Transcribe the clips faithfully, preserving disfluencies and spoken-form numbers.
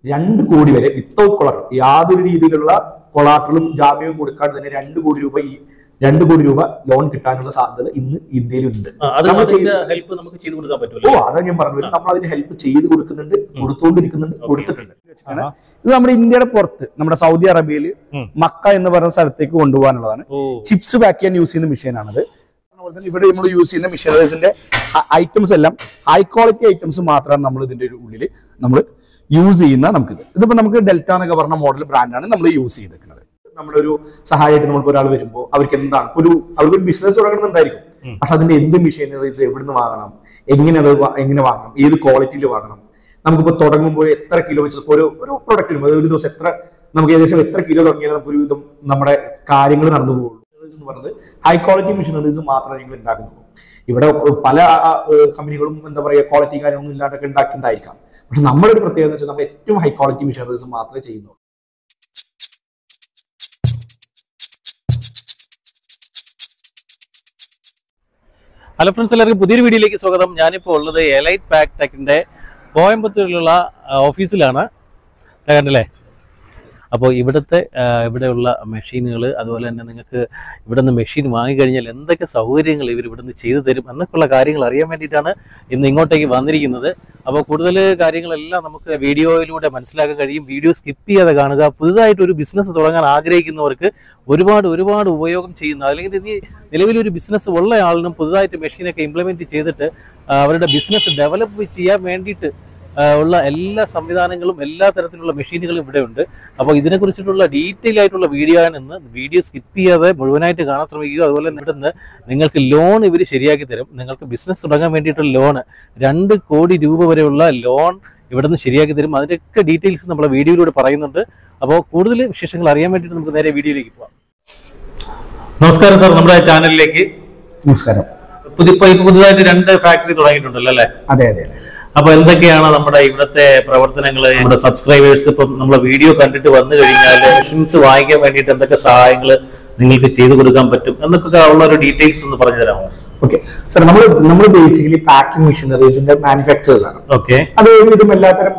രണ്ട് കോടി വരെ വിത്തൗട്ട് കൊളാട്ടർ, യാതൊരു രീതിയിലുള്ള കൊളാട്ടറും ജാമ്യവും കൊടുക്കാതെ തന്നെ രണ്ട് കോടി രൂപ ഈ രണ്ട് കോടി രൂപ ലോൺ കിട്ടാനുള്ള സാധ്യത ഇന്ന് ഇന്ത്യയിലുണ്ട്. ഓ അതാ ഞാൻ പറഞ്ഞത്, നമ്മൾ അതിന് ഹെൽപ്പ് ചെയ്ത് കൊടുക്കുന്നുണ്ട്, കൊടുത്തുകൊണ്ടിരിക്കുന്നുണ്ട്, കൊടുത്തിട്ടുണ്ട്. ഇത് നമ്മുടെ ഇന്ത്യയുടെ പുറത്ത് നമ്മുടെ സൗദി അറേബ്യയിൽ മക്ക എന്ന് പറയുന്ന സ്ഥലത്തേക്ക് കൊണ്ടുപോകാനുള്ളതാണ്. ചിപ്സ് പാക്ക് ചെയ്യാൻ യൂസ് ചെയ്യുന്ന മെഷീനാണിത്. ഇവിടെ നമ്മൾ യൂസ് ചെയ്യുന്ന മെഷീനറീസിന്റെ ഐറ്റംസ് എല്ലാം ഹൈ ക്വാളിറ്റി ഐറ്റംസ് മാത്രമാണ് നമ്മൾ ഇതിന്റെ ഉള്ളിൽ നമ്മൾ യൂസ് ചെയ്യുന്ന. നമുക്കിത് ഇതിപ്പോ നമുക്ക് ഡെൽറ്റ എന്നൊക്കെ പറഞ്ഞ മോഡൽ ബ്രാൻഡാണ് നമ്മൾ യൂസ് ചെയ്തിരിക്കുന്നത്. നമ്മുടെ ഒരു സഹായമായിട്ട് നമ്മൾക്ക് ഒരാൾ വരുമ്പോൾ അവർക്ക് എന്താണ് ഒരു അവർക്ക് ഒരു ബിസിനസ് തുടങ്ങുന്നുണ്ടായിരിക്കും. പക്ഷെ അതിന്റെ എന്ത് മെഷീനറീസ് എവിടുന്ന് വാങ്ങണം, എങ്ങനെ അത് എങ്ങനെ വാങ്ങണം, ഏത് ക്വാളിറ്റിയിൽ വാങ്ങണം, നമുക്കിപ്പോൾ തുടങ്ങുമ്പോൾ എത്ര കിലോ വെച്ച് ഒരു ഒരു പ്രൊഡക്റ്റിനും ഒരു ദിവസം എത്ര നമുക്ക് ഏകദേശം എത്ര കിലോ തുടങ്ങിയാൽ നമുക്ക് ഒരു വിധം നമ്മുടെ കാര്യങ്ങൾ നടന്നു പോകുള്ളൂ എന്ന് പറയുന്നത് ഹൈ ക്വാളിറ്റി മെഷീനറീസ് മാത്രമേ ഞങ്ങൾ ഉണ്ടാക്കുന്നുള്ളൂ. ഇവിടെ പല കമ്പനികളും എന്താ പറയുക ക്വാളിറ്റി കാര്യമൊന്നും ഇല്ലാണ്ടൊക്കെ ഉണ്ടാക്കിയിട്ടുണ്ടായിരിക്കാം. പക്ഷെ നമ്മുടെ ഒരു പ്രത്യേകത എന്ന് വെച്ചാൽ നമ്മൾ ഏറ്റവും ഹൈ ക്വാളിറ്റി മെഷീനറീസ് മാത്രമേ ചെയ്യുന്നുള്ളൂ. ഹലോ ഫ്രണ്ട്സ്, എല്ലാവർക്കും പുതിയൊരു വീഡിയോയിലേക്ക് സ്വാഗതം. ഞാനിപ്പോൾ ഉള്ളത് എലൈറ്റ് പാക്ക് ടെക്കിൻ്റെ കോയമ്പത്തൂരിലുള്ള ഓഫീസിലാണ് കണ്ടല്ലേ. അപ്പോൾ ഇവിടുത്തെ ഇവിടെയുള്ള മെഷീനുകൾ, അതുപോലെ തന്നെ നിങ്ങൾക്ക് ഇവിടെ നിന്ന് മെഷീൻ വാങ്ങിക്കഴിഞ്ഞാൽ എന്തൊക്കെ സൗകര്യങ്ങൾ ഇവർ ഇവിടെ നിന്ന് ചെയ്തു തരും എന്നൊക്കെയുള്ള കാര്യങ്ങൾ അറിയാൻ വേണ്ടിയിട്ടാണ് ഇന്ന് ഇങ്ങോട്ടേക്ക് വന്നിരിക്കുന്നത്. അപ്പോൾ കൂടുതൽ കാര്യങ്ങളെല്ലാം നമുക്ക് വീഡിയോയിലൂടെ മനസ്സിലാക്കാൻ കഴിയും. വീഡിയോ സ്കിപ്പ് ചെയ്യാതെ കാണുക. പുതുതായിട്ടൊരു ബിസിനസ് തുടങ്ങാൻ ആഗ്രഹിക്കുന്നവർക്ക് ഒരുപാട് ഒരുപാട് ഉപയോഗം ചെയ്യുന്ന, അല്ലെങ്കിൽ ഇനി നിലവിലൊരു ബിസിനസ് ഉള്ള ആളിനും പുതുതായിട്ട് മെഷീനൊക്കെ ഇംപ്ലിമെൻറ്റ് ചെയ്തിട്ട് അവരുടെ ബിസിനസ് ഡെവലപ്പ് ചെയ്യാൻ വേണ്ടിയിട്ട് ഉള്ള എല്ലാ സംവിധാനങ്ങളും എല്ലാ തരത്തിലുള്ള മെഷീനുകളും ഇവിടെ ഉണ്ട്. അപ്പോൾ ഇതിനെക്കുറിച്ചിട്ടുള്ള ഡീറ്റെയിൽ ആയിട്ടുള്ള വീഡിയോ ആണ് ഇന്ന്. വീഡിയോ സ്കിപ്പ് ചെയ്യാതെ മുഴുവനായിട്ട് കാണാൻ ശ്രമിക്കുക. അതുപോലെ തന്നെ ഇവിടെ നിന്ന് നിങ്ങൾക്ക് ലോൺ ഇവർ ശരിയാക്കി തരും. നിങ്ങൾക്ക് ബിസിനസ് തുടങ്ങാൻ വേണ്ടിയിട്ടുള്ള ലോൺ രണ്ട് കോടി രൂപ വരെയുള്ള ലോൺ ഇവിടെ നിന്ന് ശരിയാക്കി തരും. അതിൻ്റെയൊക്കെ ഡീറ്റെയിൽസ് നമ്മളെ വീഡിയോയിലൂടെ പറയുന്നുണ്ട്. അപ്പോൾ കൂടുതൽ വിശേഷങ്ങൾ അറിയാൻ വേണ്ടിയിട്ട് നമുക്ക് നേരെ വീഡിയോയിലേക്ക് പോകാം. നമസ്കാരം സാർ, നമ്മുടെ ചാനലിലേക്ക് നമസ്കാരം. പുതിയ പുതുതായിട്ട് രണ്ട് ഫാക്ടറി തുടങ്ങിയിട്ടുണ്ടല്ലോ അല്ലേ? അതെ അതെ. അപ്പൊ എന്തൊക്കെയാണ് നമ്മുടെ ഇവിടുത്തെ പ്രവർത്തനങ്ങൾ? നമ്മുടെ സബ്സ്ക്രൈബേഴ്സ് ഇപ്പം നമ്മളെ വീഡിയോ കണ്ടിട്ട് വന്നു കഴിഞ്ഞാൽ മെഷീൻസ് വാങ്ങിക്കാൻ വേണ്ടിയിട്ട് എന്തൊക്കെ സഹായങ്ങൾ നിങ്ങൾക്ക് ചെയ്തു കൊടുക്കാൻ പറ്റും എന്നൊക്കെ ഉള്ള ഒരു ഡീറ്റെയിൽസ് ഒന്ന് പറഞ്ഞു തരാമോ? ഓക്കെ സാർ, നമ്മൾ നമ്മൾ ബേസിക്കലി പാക്കിംഗ് മെഷീനറീസിന്റെ മാനുഫാക്ചേഴ്സ് ആണ്. ഓക്കെ, അത് ഒരുവിധം എല്ലാത്തരം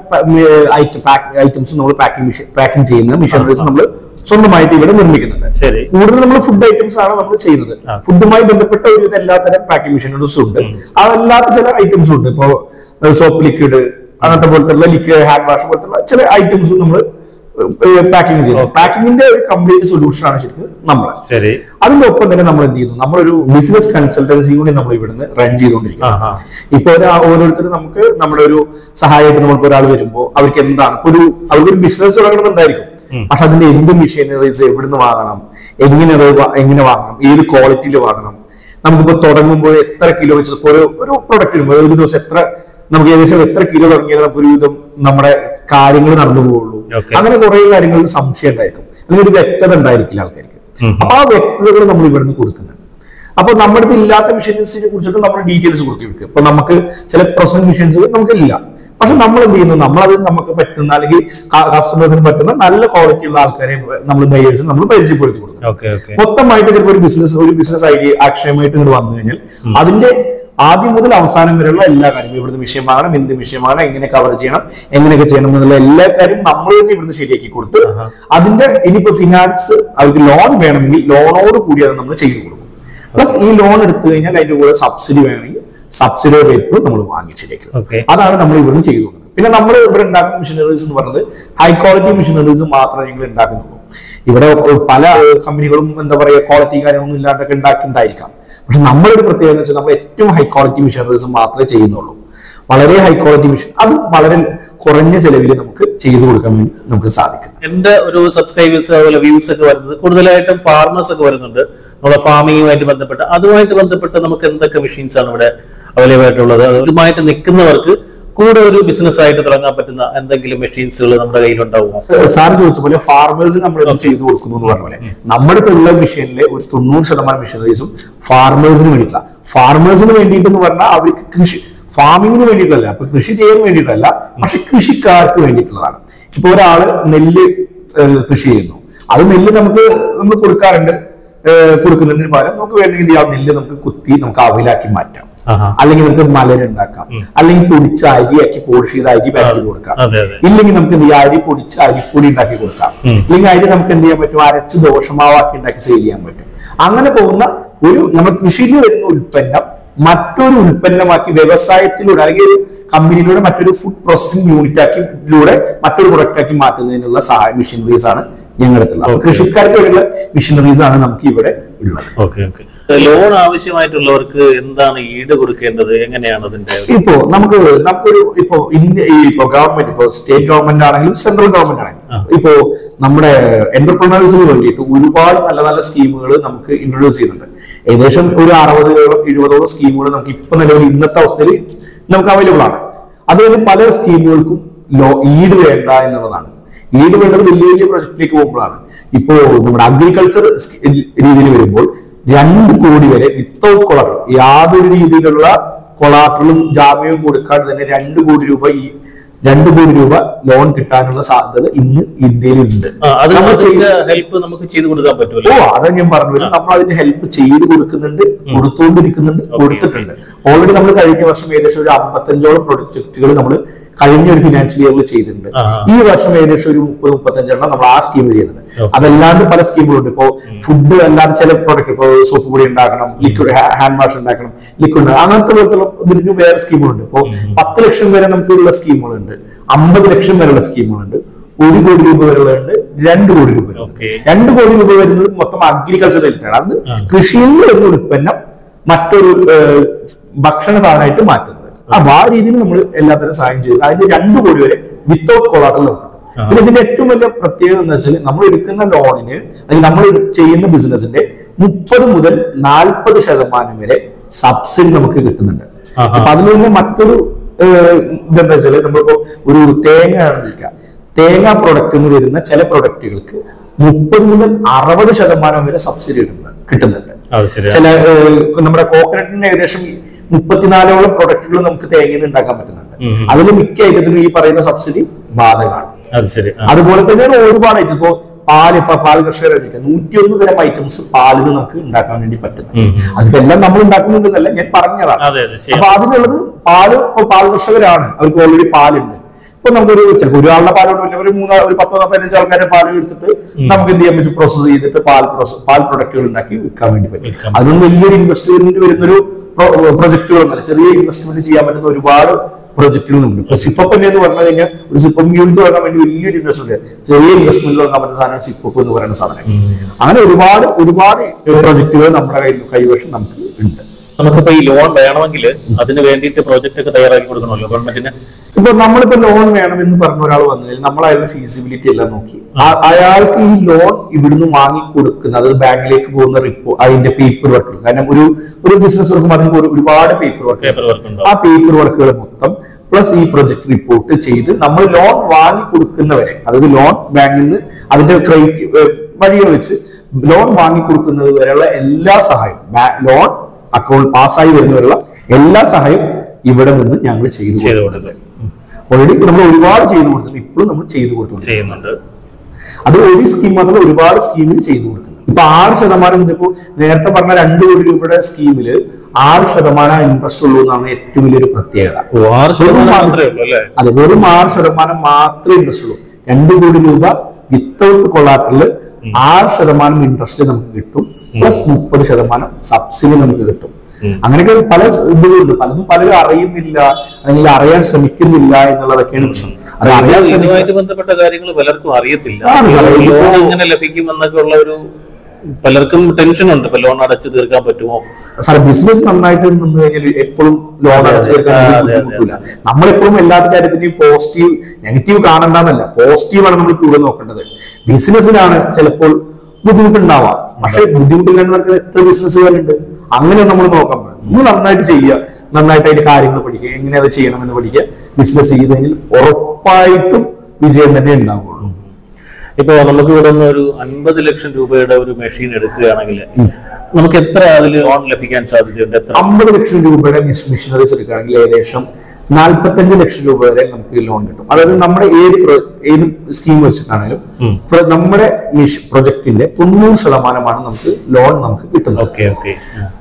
ഐറ്റംസും നമ്മൾ പാക്കിംഗ് പാക്കിംഗ് ചെയ്യുന്ന മെഷീനറീസ് നമ്മൾ സ്വന്തമായിട്ട് ഇവിടെ നിർമ്മിക്കുന്നുണ്ട്. ശരി, കൂടുതൽ നമ്മൾ ഫുഡ് ഐറ്റംസ് ആണ് നമ്മൾ ചെയ്യുന്നത്. ഫുഡുമായി ബന്ധപ്പെട്ട ഒരു എല്ലാത്തരം പാക്കിംഗ് മെഷീനറീസും ഉണ്ട്. അതല്ലാത്ത ചില ഐറ്റംസും ഉണ്ട്. ഇപ്പോ സോപ്പ് ലിക്വിഡ്, അങ്ങനത്തെ പോലത്തെ ലിക്വിഡ് ഹാൻഡ് വാഷ് പോലത്തെ ചില ഐറ്റംസും നമ്മൾ പാക്കിംഗ് ചെയ്യുന്നു. പാക്കിങ്ങിന്റെ ഒരു കംപ്ലീറ്റ് സൊല്യൂഷൻ ആണ് ശരിക്കും നമ്മൾ. ശരി, അതിന്റെ ഒപ്പം തന്നെ നമ്മൾ എന്ത് ചെയ്യുന്നു, നമ്മളൊരു ബിസിനസ് കൺസൾട്ടൻസി കൂടി നമ്മൾ ഇവിടുന്ന് റൺ ചെയ്തുകൊണ്ടിരിക്കുന്നു. ഇപ്പൊ ഓരോരുത്തരും നമുക്ക് നമ്മുടെ ഒരു സഹായമായിട്ട് നമ്മൾക്ക് ഒരാൾ വരുമ്പോൾ അവർക്ക് എന്താണ് ഒരു അവർക്കൊരു ബിസിനസ് തുടങ്ങണമെന്നുണ്ടായിരിക്കും. പക്ഷെ അതിന്റെ എന്ത് മെഷീനറീസ് എവിടുന്ന് വാങ്ങണം, എങ്ങനെ എങ്ങനെ വാങ്ങണം, ഏത് ക്വാളിറ്റിയിൽ വാങ്ങണം, നമുക്കിപ്പോ തുടങ്ങുമ്പോൾ എത്ര കിലോ വെച്ച് ഒരു ഒരു പ്രൊഡക്റ്റിനും ഒരു ദിവസം എത്ര നമുക്ക് ഏകദേശം എത്ര കിലോ തുടങ്ങിയാൽ നമുക്ക് ഒരു വിധം നമ്മുടെ കാര്യങ്ങൾ നടന്നു പോവുള്ളൂ. അങ്ങനെ കുറെ കാര്യങ്ങളിൽ സംശയം ഉണ്ടായിരിക്കും, അല്ലെങ്കിൽ ഒരു വ്യക്തത ഉണ്ടായിരിക്കില്ല ആൾക്കാർക്ക്. അപ്പൊ ആ വ്യക്തതകൾ നമ്മൾ ഇവിടുന്ന് കൊടുക്കുന്നുണ്ട്. അപ്പൊ നമ്മുടെ അടുത്ത് ഇല്ലാത്ത മെഷീൻസിനെ കുറിച്ചിട്ട് നമ്മൾ ഡീറ്റെയിൽസ് കൊടുക്കും. ഇപ്പൊ നമുക്ക് ചില പ്രൊസസ് മെഷീൻസ് നമുക്കില്ല. പക്ഷെ നമ്മൾ എന്ത് ചെയ്യുന്നു, നമ്മളത് നമുക്ക് പറ്റുന്ന അല്ലെങ്കിൽ കസ്റ്റമേഴ്സിന് പറ്റുന്ന നല്ല ക്വാളിറ്റി ഉള്ള ആൾക്കാരെ നമ്മൾ ബയേഴ്സിന് നമ്മൾ പരിചയപ്പെടുത്തി കൊടുക്കും. മൊത്തമായിട്ട് ചിലപ്പോൾ ഒരു ബിസിനസ് ഒരു ബിസിനസ് ഐഡിയ അക്ഷയമായിട്ട് ഇങ്ങോട്ട് വന്നു കഴിഞ്ഞാൽ അതിന്റെ ആദ്യം മുതൽ അവസാനം വരെയുള്ള എല്ലാ കാര്യങ്ങളും ഇവിടുന്ന് വിഷയമാകണം, എന്ത് വിഷയമാകണം, എങ്ങനെ കവർ ചെയ്യണം, എങ്ങനെയൊക്കെ ചെയ്യണം എന്നുള്ള എല്ലാ കാര്യം നമ്മൾ തന്നെ ഇവിടുന്ന് ശരിയാക്കി കൊടുത്ത് അതിന്റെ ഇനിയിപ്പോ ഫിനാൻസ് അവർക്ക് ലോൺ വേണമെങ്കിൽ ലോണോട് കൂടി അത് നമ്മൾ ചെയ്തു കൊടുക്കും. പ്ലസ് ഈ ലോൺ എടുത്തു കഴിഞ്ഞാൽ അതിന്റെ കൂടെ സബ്സിഡി വേണമെങ്കിൽ സബ്സിഡി റേറ്റ് നമ്മൾ വാങ്ങി ശരിയാക്കും. അതാണ് നമ്മൾ ഇവിടുന്ന് ചെയ്തു കൊടുക്കുന്നത്. പിന്നെ നമ്മൾ ഇവിടെ ഉണ്ടാക്കുന്ന മെഷീനറീസ് എന്ന് പറയുന്നത് ഹൈ ക്വാളിറ്റി മെഷീനറീസ് മാത്രമേ ഞങ്ങൾ ഉണ്ടാക്കുന്നുള്ളൂ. ഇവിടെ പല കമ്പനികളും എന്താ പറയുക ക്വാളിറ്റി കാര്യമൊന്നും ഇല്ലാണ്ടൊക്കെ ഉണ്ടാക്കിയിട്ടുണ്ടായിരിക്കാം. പക്ഷെ നമ്മളൊരു പ്രത്യേകത എന്ന് വെച്ചാൽ നമ്മൾ ഏറ്റവും ഹൈ ക്വാളിറ്റി മെഷീനറീസ് മാത്രമേ ചെയ്യുന്നുള്ളൂ. വളരെ ഹൈ ക്വാളിറ്റി മെഷീൻ, അത് വളരെ കുറഞ്ഞ ചെലവിൽ നമുക്ക് ചെയ്തു കൊടുക്കാൻ വേണ്ടി നമുക്ക് സാധിക്കും. എന്റെ ഒരു സബ്സ്ക്രൈബേഴ്സ് അതുപോലെ വ്യൂസ് ഒക്കെ വരുന്നത് കൂടുതലായിട്ടും ഫാർമേഴ്സ് ഒക്കെ വരുന്നുണ്ട്. നമ്മുടെ ഫാമിങ്ങുമായിട്ട് ബന്ധപ്പെട്ട് അതുമായിട്ട് ബന്ധപ്പെട്ട് നമുക്ക് എന്തൊക്കെ മെഷീൻസ് ആണ് ഇവിടെ അവൈലബിൾ ആയിട്ടുള്ളത്? അതുമായിട്ട് നിൽക്കുന്നവർക്ക് കൂടെ ഒരു ബിസിനസ് ആയിട്ട് തുടങ്ങാൻ പറ്റുന്ന എന്തെങ്കിലും മെഷീൻസുകൾ നമ്മുടെ കയ്യിലുണ്ടാവുമോ? സാർ ചോദിച്ച പോലെ ഫാർമേഴ്സിന് നമ്മൾ ചെയ്തു കൊടുക്കുന്നു എന്ന് പറഞ്ഞ പോലെ നമ്മുടെ ഉള്ള മെഷീനിലെ ഒരു തൊണ്ണൂറ് ശതമാനം മെഷീനറീസും ഫാർമേഴ്സിന് വേണ്ടിയിട്ടില്ല. ഫാർമേഴ്സിന് വേണ്ടിയിട്ടെന്ന് പറഞ്ഞാൽ അവർക്ക് കൃഷി ഫാമിങ്ങിന് വേണ്ടിയിട്ടല്ല, അപ്പൊ കൃഷി ചെയ്യാൻ വേണ്ടിയിട്ടല്ല, പക്ഷെ കൃഷിക്കാർക്ക് വേണ്ടിയിട്ടുള്ളതാണ്. ഇപ്പൊ ഒരാള് നെല്ല് കൃഷി ചെയ്യുന്നു, അത് നെല്ല് നമുക്ക് നമ്മൾ കൊടുക്കാറുണ്ട്, കൊടുക്കുന്നതിന് പകരം നമുക്ക് വേണമെങ്കിൽ ആ നെല്ല് നമുക്ക് കുത്തി നമുക്ക് അവിലാക്കി മാറ്റാം. അല്ലെങ്കിൽ നമുക്ക് മലരുണ്ടാക്കാം, അല്ലെങ്കിൽ പൊടിച്ച അരിയാക്കി പോളിഷ് ചെയ്ത് അരി പാക്ക് ചെയ്ത് കൊടുക്കാം, ഇല്ലെങ്കിൽ നമുക്ക് എന്ത് ചെയ്യാം അരി പൊടിച്ച് അരിപ്പൊടി ഉണ്ടാക്കി കൊടുക്കാം, ഇല്ലെങ്കിൽ അരി നമുക്ക് എന്ത് ചെയ്യാൻ പറ്റും അരച്ച് ദോഷമാവാക്കി ഉണ്ടാക്കി സെയിൽ ചെയ്യാൻ പറ്റും. അങ്ങനെ പോകുന്ന ഒരു നമ്മൾ കൃഷിയിൽ വരുന്ന ഉൽപ്പന്നം മറ്റൊരു ഉൽപ്പന്നമാക്കി വ്യവസായത്തിലൂടെ അല്ലെങ്കിൽ ഒരു കമ്പനിയിലൂടെ മറ്റൊരു ഫുഡ് പ്രോസസിംഗ് യൂണിറ്റ് ആക്കിലൂടെ മറ്റൊരു പ്രൊഡക്റ്റ് ആക്കി മാറ്റുന്നതിനുള്ള സഹായ മെഷീനറീസ് ആണ് ഞങ്ങളുടെ അടുത്തുള്ളത്. കൃഷിക്കാർക്ക് വേണ്ടിയുള്ള മെഷീനറീസ് ആണ് നമുക്ക് ഇവിടെ ഉള്ളത്. Okay okay. ലോൺ ആവശ്യമായിട്ടുള്ളവർക്ക് എന്താണ് ഈട് കൊടുക്കേണ്ടത്, എങ്ങനെയാണ് അതിന്റെ? ഇപ്പോ നമുക്ക് നമുക്കൊരു ഇപ്പോ ഇന്ത്യ ഇപ്പോ ഗവൺമെന്റ് ഇപ്പോ സ്റ്റേറ്റ് ഗവൺമെന്റ് ആണെങ്കിലും സെൻട്രൽ ഗവൺമെന്റ് ആണെങ്കിലും ഇപ്പോ നമ്മുടെ എന്റർപ്രണേഴ്സിന് വേണ്ടിയിട്ട് ഒരുപാട് നല്ല നല്ല സ്കീമുകൾ നമുക്ക് ഇൻട്രൊഡ്യൂസ് ചെയ്യുന്നുണ്ട്. ഏകദേശം ഒരു അറുപതോളം എഴുപതോളം സ്കീമുകൾ നമുക്ക് ഇപ്പൊ നിലവിൽ ഇന്നത്തെ അവസ്ഥയിൽ നമുക്ക് അവൈലബിൾ ആണ്. അതുപോലെ പല സ്കീമുകൾക്കും ലോ ഈട് വേണ്ട എന്നുള്ളതാണ്. ഈട് വേണ്ടത് വലിയ വലിയ പ്രൊജക്റ്റിലേക്ക് പോകുമ്പോഴാണ്. ഇപ്പോ നമ്മുടെ അഗ്രികൾച്ചർ രീതിയിൽ വരുമ്പോൾ രണ്ട് കോടി വരെ വിത്തൗട്ട് കൊളാട്ടർ, യാതൊരു രീതിയിലുള്ള കൊളാട്ടറും ജാമ്യവും കൊടുക്കാതെ തന്നെ രണ്ട് കോടി രൂപ ഈ രണ്ട് കോടി രൂപ ലോൺ കിട്ടാനുള്ള സാധ്യത ഇന്ന് ഇന്ത്യയിലുണ്ട്. ഹെൽപ്പ് നമുക്ക് ചെയ്തു കൊടുക്കാൻ പറ്റുമല്ലോ. ഓ അതാ ഞാൻ പറഞ്ഞു, നമ്മൾ അതിന്റെ ഹെൽപ്പ് ചെയ്ത് കൊടുക്കുന്നുണ്ട്, കൊടുത്തുകൊണ്ടിരിക്കുന്നുണ്ട്, കൊടുത്തിട്ടുണ്ട്. ഓൾറെഡി നമ്മൾ കഴിഞ്ഞ വർഷം ഏകദേശം ഒരു അമ്പത്തഞ്ചോളം പ്രൊജക്ടുകൾ നമ്മൾ കഴിഞ്ഞ ഒരു ഫിനാൻഷ്യൽ ഇയറിൽ ചെയ്തിട്ടുണ്ട്. ഈ വർഷം ഏകദേശം ഒരു മുപ്പത് മുപ്പത്തഞ്ചെണ്ണം നമ്മൾ ആ സ്കീമിൽ ചെയ്യുന്നുണ്ട്. അതല്ലാണ്ട് പല സ്കീമുകളുണ്ട്. ഇപ്പോ ഫുഡ് അല്ലാതെ ചില പ്രോഡക്റ്റ്, ഇപ്പൊ സോപ്പ് പൊടി ഉണ്ടാക്കണം, ലിക്വിഡ് ഹാൻഡ് വാഷ് ഉണ്ടാക്കണം, ലിക്വിഡ് അങ്ങനത്തെ പോലത്തുള്ള ഇതിന് വേറെ സ്കീമുകളുണ്ട്. ഇപ്പോ പത്ത് ലക്ഷം വരെ നമുക്കുള്ള സ്കീമുകളുണ്ട്, അമ്പത് ലക്ഷം വരെയുള്ള സ്കീമുകളുണ്ട്, ഒരു കോടി രൂപ വരെയുള്ളതുണ്ട്, രണ്ട് കോടി രൂപ രണ്ട് കോടി രൂപ വരുന്നത് മൊത്തം അഗ്രികൾച്ചർ റിലേറ്റഡ്. അത് കൃഷിയിൽ നിന്ന് വരുന്ന ഉൽപ്പന്നം മറ്റൊരു ഭക്ഷണ സാധനമായിട്ട് മാറ്റുന്നത്. അപ്പൊ ആ രീതിയിൽ നമ്മൾ എല്ലാത്തരം സഹായം ചെയ്തു. അതിന്റെ രണ്ടു കോടി വരെ വിത്തൗട്ട് കൊളാട്ടറൽ ഉണ്ട്. പിന്നെ ഇതിന്റെ ഏറ്റവും വലിയ പ്രത്യേകത എന്ന് വെച്ചാൽ നമ്മൾ എടുക്കുന്ന ലോണിന് അല്ലെങ്കിൽ നമ്മൾ ചെയ്യുന്ന ബിസിനസിന്റെ മുപ്പത് മുതൽ നാൽപ്പത് ശതമാനം വരെ സബ്സിഡി നമുക്ക് കിട്ടുന്നുണ്ട്. അപ്പൊ അതിൽ നിന്ന് മറ്റൊരു ഇതെന്താ വെച്ചാൽ നമ്മളിപ്പോ ഒരു തേങ്ങ വിൽക്കാം, തേങ്ങ പ്രൊഡക്റ്റ് എന്ന് വരുന്ന ചില പ്രൊഡക്റ്റുകൾക്ക് മുപ്പത് മുതൽ അറുപത് ശതമാനം വരെ സബ്സിഡി കിട്ടുന്നുണ്ട്. ചില നമ്മുടെ കോക്കനട്ടിന് ഏകദേശം മുപ്പത്തിനാലോളം പ്രൊഡക്റ്റുകൾ നമുക്ക് തേങ്ങയിൽ നിന്ന് ഉണ്ടാക്കാൻ പറ്റുന്നുണ്ട്. അതിൽ മിക്ക ഐറ്റത്തിനും ഈ പറയുന്ന സബ്സിഡി ബാധകമാണ്. അതുപോലെ തന്നെയാണ് ഒരുപാട് ഐറ്റം. ഇപ്പോ പാല്, ഇപ്പൊ പാൽ കർഷകരൊക്കെ നൂറ്റിയൊന്ന് തരം ഐറ്റംസ് പാലിന് നമുക്ക് ഉണ്ടാക്കാൻ വേണ്ടി പറ്റുന്നത്. അതിപ്പോ എല്ലാം നമ്മൾ ഉണ്ടാക്കുന്നുണ്ടെന്നല്ല, ഞാൻ പറഞ്ഞതാണ്. അപ്പൊ അതിനുള്ളത് പാല്, ഇപ്പൊ പാൽ കർഷകരാണ്, അവർക്ക് ഓൾറെഡി പാലുണ്ട്. ഇപ്പൊ നമുക്കൊരു ചിലപ്പോൾ ഒരാളുടെ പാലോട്ട് ഒരു മൂന്ന് ഒരു പത്തോ പതിനഞ്ച് ആൾക്കാരുടെ പാൽ എടുത്തിട്ട് നമുക്ക് എന്ത് ചെയ്യാൻ പറ്റും, പ്രോസസ് ചെയ്തിട്ട് പാൽ പാൽ പ്രൊഡക്റ്റുകൾ ഉണ്ടാക്കി വിൽക്കാൻ വേണ്ടി പറ്റും. അതിനൊന്നും വലിയൊരു ഇൻവെസ്റ്റ്മെന്റ് വരുന്നൊരു പ്രൊജക്ടുകളൊന്നുമല്ല, ചെറിയ ഇൻവെസ്റ്റ്മെന്റ് ചെയ്യാൻ പറ്റുന്ന ഒരുപാട് പ്രൊജക്ടുകളുണ്ട്. ഇപ്പൊ സിപ്പപ്പ് എന്ന് പറഞ്ഞു കഴിഞ്ഞാൽ ഒരു സിപ്പപ്പ് യൂണിറ്റ് തുടങ്ങാൻ വേണ്ടി വലിയൊരു ഇൻവെസ്റ്റ്മെന്റ്, ചെറിയ ഇൻവെസ്റ്റ്മെന്റ് തുടങ്ങാൻ പറ്റുന്ന സാധനമാണ് സിപ്പപ്പ് എന്ന് പറയുന്ന സാധനം. അങ്ങനെ ഒരുപാട് ഒരുപാട് പ്രൊജക്ടുകൾ നമ്മുടെ കയ്യിൽ കൈവശം നമുക്ക് ഉണ്ട്. നമുക്കിപ്പോ ഈ ലോൺ വേണമെങ്കിൽ അതിന് വേണ്ടിയിട്ട് പ്രോജക്റ്റ് ഒക്കെ തയ്യാറാക്കി കൊടുക്കണമല്ലോ ഗവൺമെന്റിന്. ഇപ്പൊ നമ്മളിപ്പോ ലോൺ വേണമെന്ന് പറഞ്ഞ ഒരാൾ വന്നു കഴിഞ്ഞാൽ നമ്മൾ അയാളുടെ ഫീസിബിലിറ്റി എല്ലാം നോക്കി അയാൾക്ക് ഈ ലോൺ ഇവിടുന്ന് വാങ്ങി കൊടുക്കുന്ന, അത് ബാങ്കിലേക്ക് പോകുന്ന റിപ്പോർട്ട്, അതിന്റെ പേപ്പർ വർക്ക്, കാരണം ഒരു ഒരു ബിസിനസ് തുടങ്ങുമ്പോൾ അതിന് ഒരുപാട് പേപ്പർ വർക്ക്, ആ പേപ്പർ വർക്കുകൾ മൊത്തം പ്ലസ് ഈ പ്രൊജക്ട് റിപ്പോർട്ട് ചെയ്ത് നമ്മൾ ലോൺ വാങ്ങി കൊടുക്കുന്നവരെ, അതായത് ലോൺ ബാങ്കിൽ നിന്ന് അതിന്റെ ക്രെഡിറ്റ് വഴികൾ വെച്ച് ലോൺ വാങ്ങി കൊടുക്കുന്നത് വരെയുള്ള എല്ലാ സഹായവും, ലോൺ അക്കൗണ്ട് പാസ്സായി വരുന്നവരുള്ള എല്ലാ സഹായവും ഇവിടെ നിന്ന് ഞങ്ങൾ ചെയ്തു കൊടുക്കുന്നത്. ഓൾറെഡി നമ്മൾ ഒരുപാട് ചെയ്തു കൊടുത്തിട്ടുണ്ട്, ഇപ്പോഴും നമ്മൾ ചെയ്തു കൊടുത്തുകൊണ്ടിരിക്കുന്നുണ്ട്. അത് ഒരു സ്കീം മാത്രമല്ല, ഒരുപാട് സ്കീമിൽ ചെയ്തു കൊടുക്കുന്നു. ഇപ്പൊ ആറ് ശതമാനം ഇതിപ്പോ നേരത്തെ പറഞ്ഞ രണ്ടു കോടി രൂപയുടെ സ്കീമില് ആറ് ശതമാനം ഇൻട്രസ്റ്റ് ഉള്ളൂ എന്നാണ് ഏറ്റവും വലിയൊരു പ്രത്യേകത. അതെ, വെറും ആറ് ശതമാനം മാത്രമേ ഇൻട്രസ്റ്റ് ഉള്ളൂ. രണ്ടു കോടി രൂപ വിത്തൗട്ട് കൊളാട്ടറില് ആറ് ശതമാനം ഇൻട്രസ്റ്റ് നമുക്ക് കിട്ടും, പ്ലസ് മുപ്പത് ശതമാനം സബ്സിഡി നമുക്ക് കിട്ടും. അങ്ങനെയൊക്കെ പല ഇതുകളുണ്ട്. പലതും പലരും അറിയുന്നില്ല അല്ലെങ്കിൽ അറിയാൻ ശ്രമിക്കുന്നില്ല എന്നുള്ളതൊക്കെയാണ് പ്രശ്നം. ഇതുമായിട്ട് ബന്ധപ്പെട്ട കാര്യങ്ങൾ പലർക്കും അറിയത്തില്ല. എങ്ങനെ ലഭിക്കും എന്നൊക്കെ ഉള്ള ഒരു പലർക്കും ടെൻഷൻ ഉണ്ട്. ഇപ്പൊ ലോൺ അടച്ചു തീർക്കാൻ പറ്റുമോ? സാറേ, ബിസിനസ് നന്നായിട്ട് നിന്ന് കഴിഞ്ഞാൽ എപ്പോഴും ലോൺ അടച്ചു തീർക്കാൻ പറ്റില്ല. നമ്മളെപ്പോഴും എല്ലാ കാര്യത്തിന്റെയും പോസിറ്റീവ് നെഗറ്റീവ് കാണണ്ടെന്നല്ല, പോസിറ്റീവാണ് നമ്മൾ കൂടെ നോക്കേണ്ടത്. ബിസിനസ്സിനാണ് ചിലപ്പോൾ ബുദ്ധിമുട്ടുണ്ടാവാം, പക്ഷെ ബുദ്ധിമുട്ടില്ലാണ്ട് നമുക്ക് എത്ര ബിസിനസ്സുകാരുണ്ട്. അങ്ങനെ നമ്മൾ നോക്കാൻ പറ്റും. നമ്മൾ നന്നായിട്ട് ചെയ്യുക, നന്നായിട്ട് അതിന്റെ കാര്യങ്ങൾ പഠിക്കുക, എങ്ങനെ അത് ചെയ്യണമെന്ന് പഠിക്കുക. ബിസിനസ് ചെയ്തെങ്കിൽ ഉറപ്പായിട്ടും വിജയം തന്നെ ഉണ്ടാവുള്ളൂ. ഇപ്പൊ നമുക്ക് ഇവിടെ നിന്ന് ഒരു അൻപത് ലക്ഷം രൂപയുടെ ഒരു മെഷീൻ എടുക്കുകയാണെങ്കിൽ നമുക്ക് എത്ര അതിൽ ലോൺ ലഭിക്കാൻ സാധ്യതയുണ്ട്? എത്ര? അമ്പത് ലക്ഷം രൂപയുടെ മെഷീനറീസ് എടുക്കുകയാണെങ്കിൽ ഏകദേശം നാൽപ്പത്തഞ്ച് ലക്ഷം രൂപ വരെ നമുക്ക് ലോൺ കിട്ടും. അതായത് നമ്മുടെ ഏത് ഏത് സ്കീം വെച്ചിട്ടാണെങ്കിലും നമ്മുടെ പ്രൊജക്ടിന്റെ തൊണ്ണൂറ് ശതമാനമാണ് നമുക്ക് ലോൺ നമുക്ക് കിട്ടുന്നത്. ഓക്കെ ഓക്കെ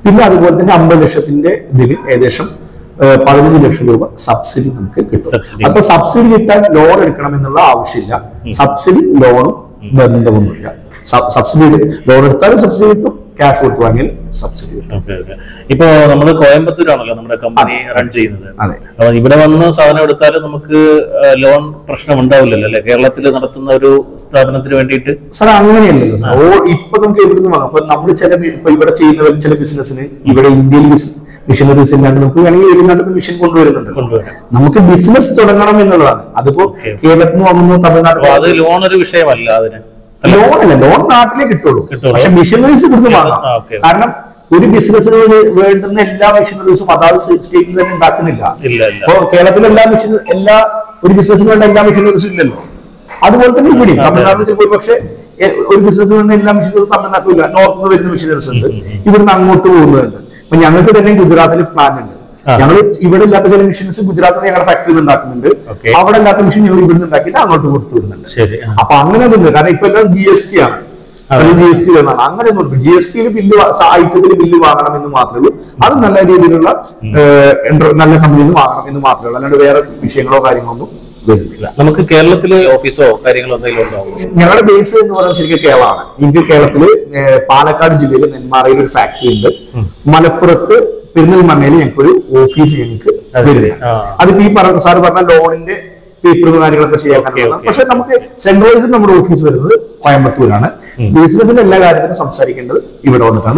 പിന്നെ അതുപോലെ തന്നെ അമ്പത് ലക്ഷത്തിന്റെ ഇതിന് ഏകദേശം പതിനഞ്ച് ലക്ഷം രൂപ സബ്സിഡി നമുക്ക് കിട്ടും. അപ്പൊ സബ്സിഡി കിട്ടാൻ ലോൺ എടുക്കണം എന്നുള്ള ആവശ്യമില്ല. സബ്സിഡി ലോണും ബന്ധമൊന്നുമില്ല. സബ്സിഡി ലോൺ എടുത്താലും സബ്സിഡി കിട്ടും, ക്യാഷ് കൊടുത്ത് വാങ്ങിയാൽ സബ്സിഡി കിട്ടും. ഇപ്പൊ നമ്മള് കോയമ്പത്തൂരാണല്ലോ നമ്മുടെ കമ്പനി റൺ ചെയ്യുന്നത്. അപ്പൊ ഇവിടെ വന്ന് സാധനം എടുത്താലും നമുക്ക് ലോൺ പ്രശ്നം ഉണ്ടാവില്ലല്ലോ അല്ലെ, കേരളത്തിൽ നടത്തുന്ന ഒരു സ്ഥാപനത്തിന് വേണ്ടിയിട്ട്? സാർ അങ്ങനെയല്ലല്ലോ സാർ. ഓ ഇപ്പൊ നമുക്ക് എവിടുന്ന് വാങ്ങാം. അപ്പൊ നമ്മൾ ചില ഇപ്പൊ ഇവിടെ ചെയ്യുന്ന ചില ബിസിനസ്സിന് ഇവിടെ ഇന്ത്യയിൽ മിഷനറീസ് ഇല്ലാണ്ട് നമുക്ക് വേണമെങ്കിൽ വെളിനാട്ടിൽ മിഷൻ കൊണ്ടുവരുന്നുണ്ട്. നമുക്ക് ബിസിനസ് തുടങ്ങണം എന്നുള്ളതാണ്. അതിപ്പോ കേരളത്തിൽ നിന്ന് വന്നു തമിഴ്നാട്ടിൽ അത് ലോൺ ഒരു വിഷയമല്ല. അതിന് ലോൺ അല്ല, ലോൺ നാട്ടിലേ കിട്ടുള്ളൂ. പക്ഷെ മിഷനറീസ് ഇവിടുന്ന് വാങ്ങാം. കാരണം ഒരു ബിസിനസ്സിന് വേണ്ടുന്ന എല്ലാ മിഷനറീസും അതാത് സ്റ്റേറ്റിൽ തന്നെ ഉണ്ടാക്കുന്നില്ല. അപ്പൊ കേരളത്തിലെ എല്ലാ മിഷൻ എല്ലാ ഒരു ബിസിനസ്സിന് വേണ്ട എല്ലാ മിഷനറീസും ഇല്ലല്ലോ. അതുപോലെ തന്നെ ഇവിടെ തമിഴ്നാട്ടിൽ ചിലപ്പോൾ പക്ഷെ ഒരു ബിസിനസ്സിന് വേണ്ട എല്ലാ മിഷനറീസും തമിഴ്നാട്ടിലില്ല. നോർത്ത് നിന്ന് വരുന്ന മിഷനറീസ് ഉണ്ട്, ഇവിടുന്ന് അങ്ങോട്ട് പോകുന്നുണ്ട്. അപ്പൊ ഞങ്ങൾക്ക് തന്നെ ഗുജറാത്തിൽ പ്ലാൻ ഉണ്ട്. ഞങ്ങൾ ഇവിടെ ഇല്ലാത്ത ചില മെഷീൻസ് ഗുജറാത്തിൽ ഞങ്ങളുടെ ഫാക്ടറിയിൽ ഉണ്ടാക്കുന്നുണ്ട്. അവിടെ ഇല്ലാത്ത മെഷീൻ ഞങ്ങൾ ഇവിടുന്ന് ഉണ്ടാക്കിയിട്ട് അങ്ങോട്ട് കൊടുത്തു വിടുന്നുണ്ട്. അപ്പൊ അങ്ങനെ ഒന്നും കാരണം ഇപ്പൊ എല്ലാം ജി എസ് ടി ആണ്, ജി എസ് ടി വരുന്നതാണ്. അങ്ങനെ ഒന്നും ജി എസ് ടിയിൽ ബില്ല് ഐറ്റത്തിൽ ബില്ല് വാങ്ങണം എന്ന് മാത്രമേ ഉള്ളൂ. അത് നല്ല രീതിയിലുള്ള നല്ല കമ്പനിയിൽ നിന്ന് വാങ്ങണം എന്ന് മാത്രമേ ഉള്ളൂ. അല്ലാണ്ട് വേറെ വിഷയങ്ങളോ കാര്യങ്ങളൊന്നും വരുന്നില്ല. നമുക്ക് കേരളത്തില് ഓഫീസോ കാര്യങ്ങളോ എന്തെങ്കിലും ഉണ്ടാവും? ഞങ്ങളുടെ ബേസ് എന്ന് പറയുന്നത് ശരിക്കും കേരളമാണ്. ഇന്ത്യ കേരളത്തില് പാലക്കാട് ജില്ലയിൽ നെന്മാറയിൽ ഒരു ഫാക്ടറി ഉണ്ട്. മലപ്പുറത്ത് പെരിന്തൽമണ്ണയിൽ ഞങ്ങൾക്കൊരു ഓഫീസ് ഞങ്ങൾക്ക് വരുന്നത്. അതിപ്പോ ഈ പറഞ്ഞ സാറ് പറഞ്ഞ ലോണിന്റെ പേപ്പറും കാര്യങ്ങളൊക്കെ ചെയ്യാൻ. പക്ഷെ നമുക്ക് സെൻട്രലൈസ്ഡ് നമ്മുടെ ഓഫീസ് വരുന്നത് കോയമ്പത്തൂരാണ്. ബിസിനസിന്റെ എല്ലാ കാര്യത്തിനും സംസാരിക്കേണ്ടത് ഇവിടെ വന്നിട്ടാണ്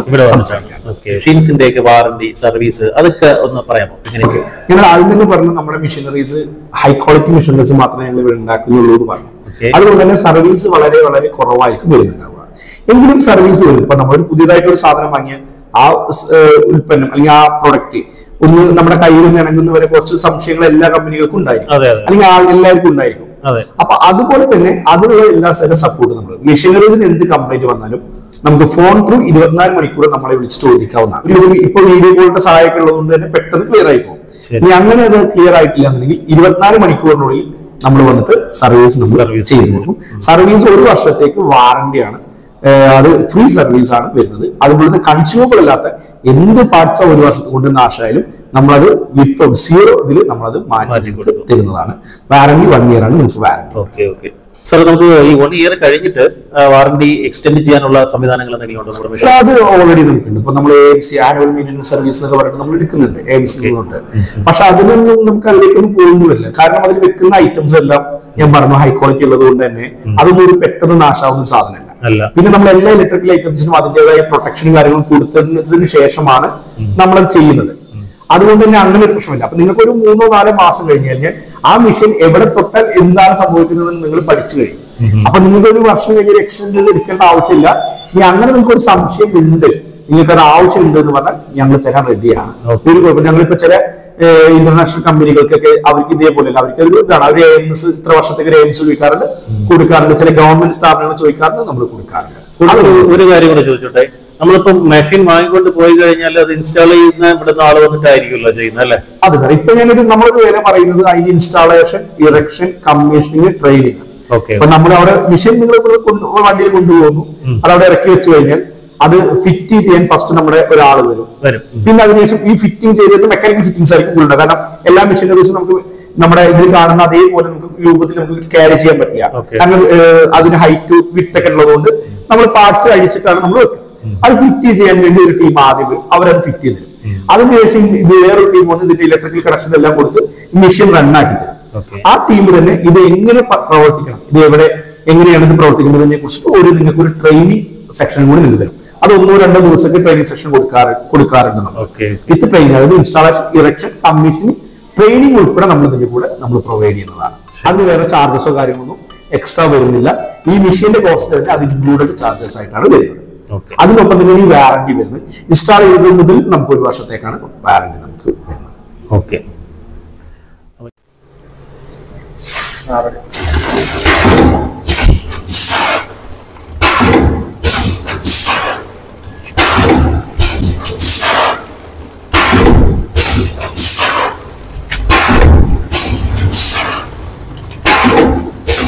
മെഷീൻസിന്റെ വാറന്റി സർവീസ് അതൊക്കെ ഒന്ന് പറയാമോ? ഞങ്ങൾ ആദ്യം തന്നെ പറഞ്ഞു നമ്മുടെ മെഷീനറീസ് ഹൈ ക്വാളിറ്റി മെഷീനറീസ് മാത്രമേ ഞങ്ങൾ ഇവിടെ ഉണ്ടാക്കുന്നുള്ളൂ എന്ന് പറഞ്ഞു. അതുകൊണ്ട് തന്നെ സർവീസ് വളരെ വളരെ കുറവായിരിക്കും വരുന്നുണ്ടാവുക. എങ്കിലും സർവീസ് വരും. ഇപ്പൊ നമ്മളൊരു പുതിയതായിട്ട് ഒരു സാധനം വാങ്ങിയ ആ ഉൽപ്പന്നം അല്ലെങ്കിൽ ആ പ്രൊഡക്റ്റ് ഒന്ന് നമ്മുടെ കയ്യിൽ നിന്ന് ഇണങ്ങുന്നവരെ കുറച്ച് സംശയങ്ങൾ എല്ലാ കമ്പനികൾക്കും ഉണ്ടായിരിക്കും, അല്ലെങ്കിൽ ആ എല്ലാവർക്കും ഉണ്ടായിരിക്കും. അപ്പൊ അതുപോലെ തന്നെ അതിനുള്ള എല്ലാ സ്ഥലം സപ്പോർട്ട് നമ്മൾ മെഷീനറീസിന് എന്ത് കംപ്ലൈന്റ് വന്നാലും നമുക്ക് ഫോൺ ത്രൂ ഇരുപത്തിനാല് മണിക്കൂർ നമ്മളെ വിളിച്ച് ചോദിക്കാവുന്നതാണ്. ഇപ്പൊ വീഡിയോ കോളിന്റെ സഹായമൊക്കെ ഉള്ളതുകൊണ്ട് തന്നെ പെട്ടെന്ന് ക്ലിയർ ആയി പോകും. ഇനി അങ്ങനെ അത് ക്ലിയർ ആയിട്ടില്ല എന്നുണ്ടെങ്കിൽ ഇരുപത്തിനാല് മണിക്കൂറിനുള്ളിൽ നമ്മൾ വന്നിട്ട് സർവീസ് സർവീസ് ചെയ്തു കൊടുക്കും. സർവീസ് ഒരു വർഷത്തേക്ക് വാറന്റിയാണ്, അത് ഫ്രീ സർവീസ് ആണ് വരുന്നത്. അതുപോലെ കൺസ്യൂമബിൾ അല്ലാത്ത എന്ത് പാർട്സ് ഒരു വർഷത്തെ കൊണ്ട് നാശമായാലും നമ്മളത് വിത്ത് സീറോ ഇതിൽ നമ്മളത് മാറ്റി തരുന്നതാണ്. വാറന്റി വൺ ഇയർ ആണ് നമുക്ക് വാറന്റി. ഓക്കെ ഓക്കെ സാർ, നമുക്ക് ഈ വൺ ഇയർ കഴിഞ്ഞിട്ട് വാറന്റി എക്സ്റ്റെൻഡ് ചെയ്യാനുള്ള സംവിധാനങ്ങൾ എന്തെങ്കിലും ഉണ്ടോ? അത് ഓൾറെഡി നമുക്കുണ്ട്. ഇപ്പൊ നമ്മൾ A M C annual maintenance service എന്നൊക്കെ പറഞ്ഞിട്ട് നമ്മൾ എടുക്കുന്നുണ്ട് എ എം സി കൊണ്ട്. പക്ഷെ അതിനൊന്നും നമുക്ക് അതിലേക്കൊന്നും പോകുന്നില്ല. കാരണം അതിൽ വെക്കുന്ന ഐറ്റംസ് എല്ലാം ഞാൻ പറഞ്ഞു ഹൈ ക്വാളിറ്റി ഉള്ളത് കൊണ്ട് തന്നെ അതൊന്നും ഒരു പെട്ടെന്ന് നാശാവുന്ന സാധനമല്ല. പിന്നെ നമ്മൾ എല്ലാ ഇലക്ട്രിക്കൽ ഐറ്റംസിനും അതിന്റേതായ പ്രൊട്ടക്ഷനും കാര്യങ്ങളും കൊടുത്തതിന് ശേഷമാണ് നമ്മളത് ചെയ്യുന്നത്. അതുകൊണ്ട് തന്നെ അങ്ങനെ ഒരു പ്രശ്നമില്ല. അപ്പൊ നിങ്ങൾക്ക് ഒരു മൂന്നോ നാലോ മാസം കഴിഞ്ഞ് കഴിഞ്ഞാൽ ആ മെഷീൻ എവിടെ തൊട്ടാൽ എന്താണ് സംഭവിക്കുന്നതെന്ന് നിങ്ങൾ പഠിച്ചു കഴിയും. അപ്പൊ നിങ്ങൾക്ക് ഒരു വർഷം കഴിഞ്ഞ് എക്സ്റ്റെൻഡ് എടുക്കേണ്ട ആവശ്യമില്ല. ഇനി അങ്ങനെ നിങ്ങൾക്ക് ഒരു സംശയം ഉണ്ട്, നിങ്ങൾക്ക് അത് ആവശ്യമുണ്ട് എന്ന് പറഞ്ഞാൽ ഞങ്ങൾ തരാൻ റെഡിയാണ്. ഒരു കുഴപ്പം. ഞങ്ങളിപ്പോ ചില ഇന്റർനാഷണൽ കമ്പനികൾക്കൊക്കെ അവർക്ക് ഇതേപോലെയല്ല, അവർക്ക് ഒരു ഇതാണ് അവർ എ എം എസ് ഇത്ര വർഷത്തേക്ക് എ എം എസ് ചോദിക്കാറുണ്ട്, കൊടുക്കാറുണ്ട്. ചില ഗവൺമെന്റ് സ്ഥാപനങ്ങൾ ചോദിക്കാറുണ്ട്, നമ്മൾ കൊടുക്കാറുണ്ട്. ഒരു കാര്യം കൂടെ ചോദിച്ചോട്ടെ, നമ്മളിപ്പോ മെഷീൻ വാങ്ങിക്കൊണ്ട് പോയി കഴിഞ്ഞാൽ അത് ഇൻസ്റ്റാൾ ചെയ്യുന്ന ഇവിടുന്ന് ആള് വന്നിട്ടായിരിക്കുമല്ലോ ചെയ്യുന്നത് അല്ലേ? അതെ സാർ. ഇപ്പൊ ഞാനൊരു നമ്മളൊരു വേറെ പറയുന്നത് അതിന്റെ ഇൻസ്റ്റാളേഷൻ, ഇറക്ഷൻ, കമ്മീഷനിങ്, ട്രെയിനിങ്. അപ്പൊ നമ്മൾ അവിടെ മെഷീൻ നിങ്ങൾ വണ്ടിയിൽ കൊണ്ടുപോകുന്നു, അതവിടെ ഇറക്കി വെച്ച് കഴിഞ്ഞാൽ അത് ഫിറ്റ് ചെയ്യാൻ ഫസ്റ്റ് നമ്മുടെ ഒരാൾ വരും. പിന്നെ അതിനുശേഷം ഈ ഫിറ്റിംഗ് ചെയ്തിട്ട് മെക്കാനിക്കൽ ഫിറ്റിംഗ്സ് ആയിരിക്കും കൂടുതൽ. കാരണം എല്ലാ മെഷീനറീസും നമുക്ക് നമ്മുടെ ഇതിൽ കാണുന്ന അതേപോലെ നമുക്ക് രൂപത്തിൽ നമുക്ക് ക്യാരി ചെയ്യാൻ പറ്റില്ല. കാരണം അതിന് ഹൈറ്റ് വിത്ത് ഒക്കെ ഉള്ളതുകൊണ്ട് നമ്മൾ പാർട്സ് അഴിച്ചിട്ടാണ് നമ്മൾ വെക്കുക. അത് ഫിറ്റ് ചെയ്യാൻ വേണ്ടി ഒരു ടീം ആദ്യം അവരത് ഫിറ്റ് ചെയ്ത് തരും. അതിനുശേഷം വേറൊരു ടീം വന്ന് ഇതിന്റെ ഇലക്ട്രിക്കൽ കണക്ഷൻ എല്ലാം കൊടുത്ത് മെഷീൻ റണ്ണാക്കി തരും. ആ ടീം തന്നെ ഇത് എങ്ങനെ പ്രവർത്തിക്കണം, ഇത് എവിടെ എങ്ങനെയാണ് ഇത് പ്രവർത്തിക്കുന്നതിനെ കുറിച്ചിട്ട് ഒരു നിങ്ങൾക്ക് ഒരു ട്രെയിനിങ് സെക്ഷൻ കൂടി നിന്ന് തരും. അത് ഒന്നോ രണ്ടോ ദിവസമൊക്കെ ട്രെയിനിങ് സെക്ഷൻ കൊടുക്കാറ് കൊടുക്കാറുണ്ട് നമ്മൾ. വിത്ത് ട്രെയിനിങ്, അതായത് ഇൻസ്റ്റാളേഷൻ, ഇറക്ഷൻ, കമ്മീഷനിങ്, ട്രെയിനിങ് ഉൾപ്പെടെ നമ്മൾ ഇതിന്റെ കൂടെ നമ്മൾ പ്രൊവൈഡ് ചെയ്യുന്നതാണ്. അതിന് വേറെ ചാർജസോ കാര്യങ്ങളൊന്നും എക്സ്ട്രാ വരുന്നില്ല. ഈ മെഷീന്റെ കോസ്റ്റ് തന്നെ അത് ഇൻക്ലൂഡഡ് ചാർജസ് ആയിട്ടാണ് വരുന്നത്. അതിനൊപ്പം തന്നെ ഈ വാറന്റി വരുന്നത് ഇൻസ്റ്റാൾ ചെയ്തത് മുതൽ നമുക്ക് ഒരു വർഷത്തേക്കാണ് വാറന്റി നമുക്ക് വരുന്നത്. ഓക്കെ.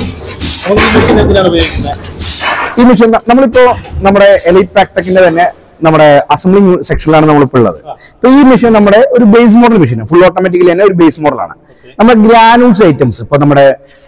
ഈ മെഷീൻ നമ്മളിപ്പോ നമ്മുടെ എലൈറ്റ് പാക്ടെക്കിന്റെ തന്നെ നമ്മുടെ അസംബ്ലിംഗ് സെക്ഷനിലാണ് നമ്മളിപ്പോൾ ഉള്ളത്. ഇപ്പൊ ഈ മെഷീൻ നമ്മുടെ ഒരു base model machine, full automatically തന്നെ ഒരു ബേസ് മോഡലാണ്. നമ്മുടെ ഗ്രാനൂൾസ് ഐറ്റംസ് ഇപ്പൊ നമ്മുടെ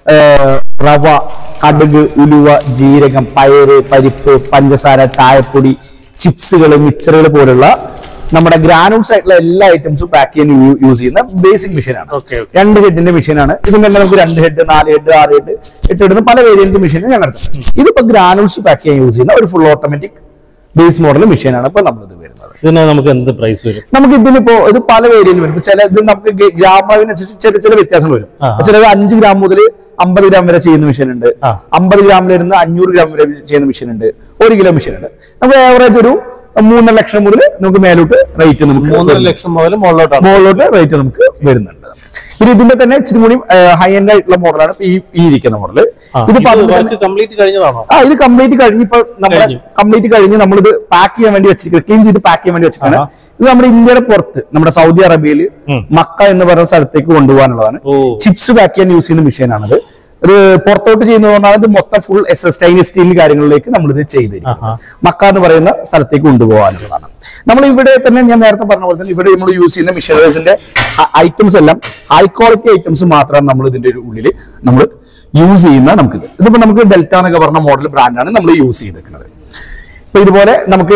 റവ, കടുക്, ഉലുവ, ജീരകം, പയറ്, പരിപ്പ്, പഞ്ചസാര, ചായപ്പൊടി, ചിപ്സുകൾ, മിക്സറുകൾ പോലുള്ള നമ്മുടെ ഗ്രാനൂൾസ് ആയിട്ടുള്ള എല്ലാ ഐറ്റംസും പാക്ക് ചെയ്യാൻ യൂസ് ചെയ്യുന്ന ബേസിക് മെഷീനാണ്. രണ്ട് ഹെഡിന്റെ മെഷീനാണ്. ഇതിന് തന്നെ നമുക്ക് രണ്ട് ഹെഡ്, നാല് ഹെഡ്, ആറ് ഹെഡ്, എട്ട് ഹെഡ് പല വേരിയന്റ് മെഷീൻ ഞങ്ങൾ ഇതിപ്പോ ഗ്രാനൂൾസ് പാക്ക് ചെയ്യാൻ യൂസ് ചെയ്യുന്ന ഒരു ഫുൾ ഓട്ടോമാറ്റിക് ബേസ് മോഡൽ മെഷീനാണ് ഇപ്പൊ നമ്മളിത് വരുന്നത്. ഇതിന് നമുക്ക് എന്ത് പ്രൈസ് വരും? നമുക്ക് ഇതിനിപ്പോ ഇത് പല വേരിയന്റ് വരും. ചില ഇത് നമുക്ക് ഗ്രാമിനനുസരിച്ച് ചെറിയ ചില വ്യത്യാസങ്ങൾ വരും. ചിലത് അഞ്ച് ഗ്രാം മുതൽ അമ്പത് ഗ്രാം വരെ ചെയ്യുന്ന മെഷീൻ ഉണ്ട്. അമ്പത് ഗ്രാമിലിരുന്ന് അഞ്ഞൂറ് ഗ്രാം വരെ ചെയ്യുന്ന മെഷീൻ ഉണ്ട്. ഒരു കിലോ മെഷീൻ ഉണ്ട്. നമുക്ക് ഏവറേജ് ഒരു മൂന്നര ലക്ഷം മുതൽ നമുക്ക് മേലോട്ട് റേറ്റ് നമുക്ക് മൂന്നര ലക്ഷം മുതൽ മുകളിലോട്ട് റേറ്റ് നമുക്ക് വരുന്നുണ്ട്. പിന്നെ ഇതിന്റെ തന്നെ ഇച്ചിരി കൂടി ഹൈ എൻഡ് ആയിട്ടുള്ള മോഡലാണ് ഈ ഈ ഇരിക്കുന്ന മോഡല്. ഇത് കംപ്ലീറ്റ് കഴിഞ്ഞതാണോ? ആ ഇത് കംപ്ലീറ്റ് കഴിഞ്ഞ് ഇപ്പൊ നമ്മുടെ കംപ്ലീറ്റ് കഴിഞ്ഞ് നമ്മളിത് പാക്ക് ചെയ്യാൻ വേണ്ടി വെച്ചിരിക്കുന്നത്, ക്ലീൻ ചെയ്ത് പാക്ക് ചെയ്യാൻ വേണ്ടി വെച്ചിരിക്കുന്നത്. ഇത് നമ്മുടെ ഇന്ത്യയുടെ പുറത്ത് നമ്മുടെ സൗദി അറേബ്യയിൽ മക്ക എന്ന് പറയുന്ന സ്ഥലത്തേക്ക് കൊണ്ടുപോകാനുള്ളതാണ്. ചിപ്സ് പാക്ക് ചെയ്യാൻ യൂസ് ചെയ്യുന്ന മെഷീനാണിത്. ഒരു പുറത്തോട്ട് ചെയ്യുന്നതുകൊണ്ടാണ് ഇത് മൊത്തം ഫുൾ സ്റ്റെയിൻലെസ് സ്റ്റീൽ കാര്യങ്ങളിലേക്ക് നമ്മളിത് ചെയ്തിരിക്കുന്നത്. മക്ക എന്ന് പറയുന്ന സ്ഥലത്തേക്ക് കൊണ്ടുപോകാനുള്ളതാണ്. നമ്മൾ ഇവിടെ തന്നെ ഞാൻ നേരത്തെ പറഞ്ഞ പോലെ തന്നെ ഇവിടെ നമ്മൾ യൂസ് ചെയ്യുന്ന മെഷീനറീസിന്റെ ഐറ്റംസ് എല്ലാം ഹൈ ക്വാളിറ്റി ഐറ്റംസ് മാത്രമാണ് നമ്മൾ ഇതിന്റെ ഉള്ളിൽ നമ്മൾ യൂസ് ചെയ്യുന്ന. നമുക്കിത് ഇതിപ്പോ നമുക്ക് ഡെൽറ്റ എന്നൊക്കെ പറഞ്ഞ മോഡൽ ബ്രാൻഡാണ് നമ്മൾ യൂസ് ചെയ്തിരിക്കുന്നത്. ഇപ്പൊ ഇതുപോലെ നമുക്ക്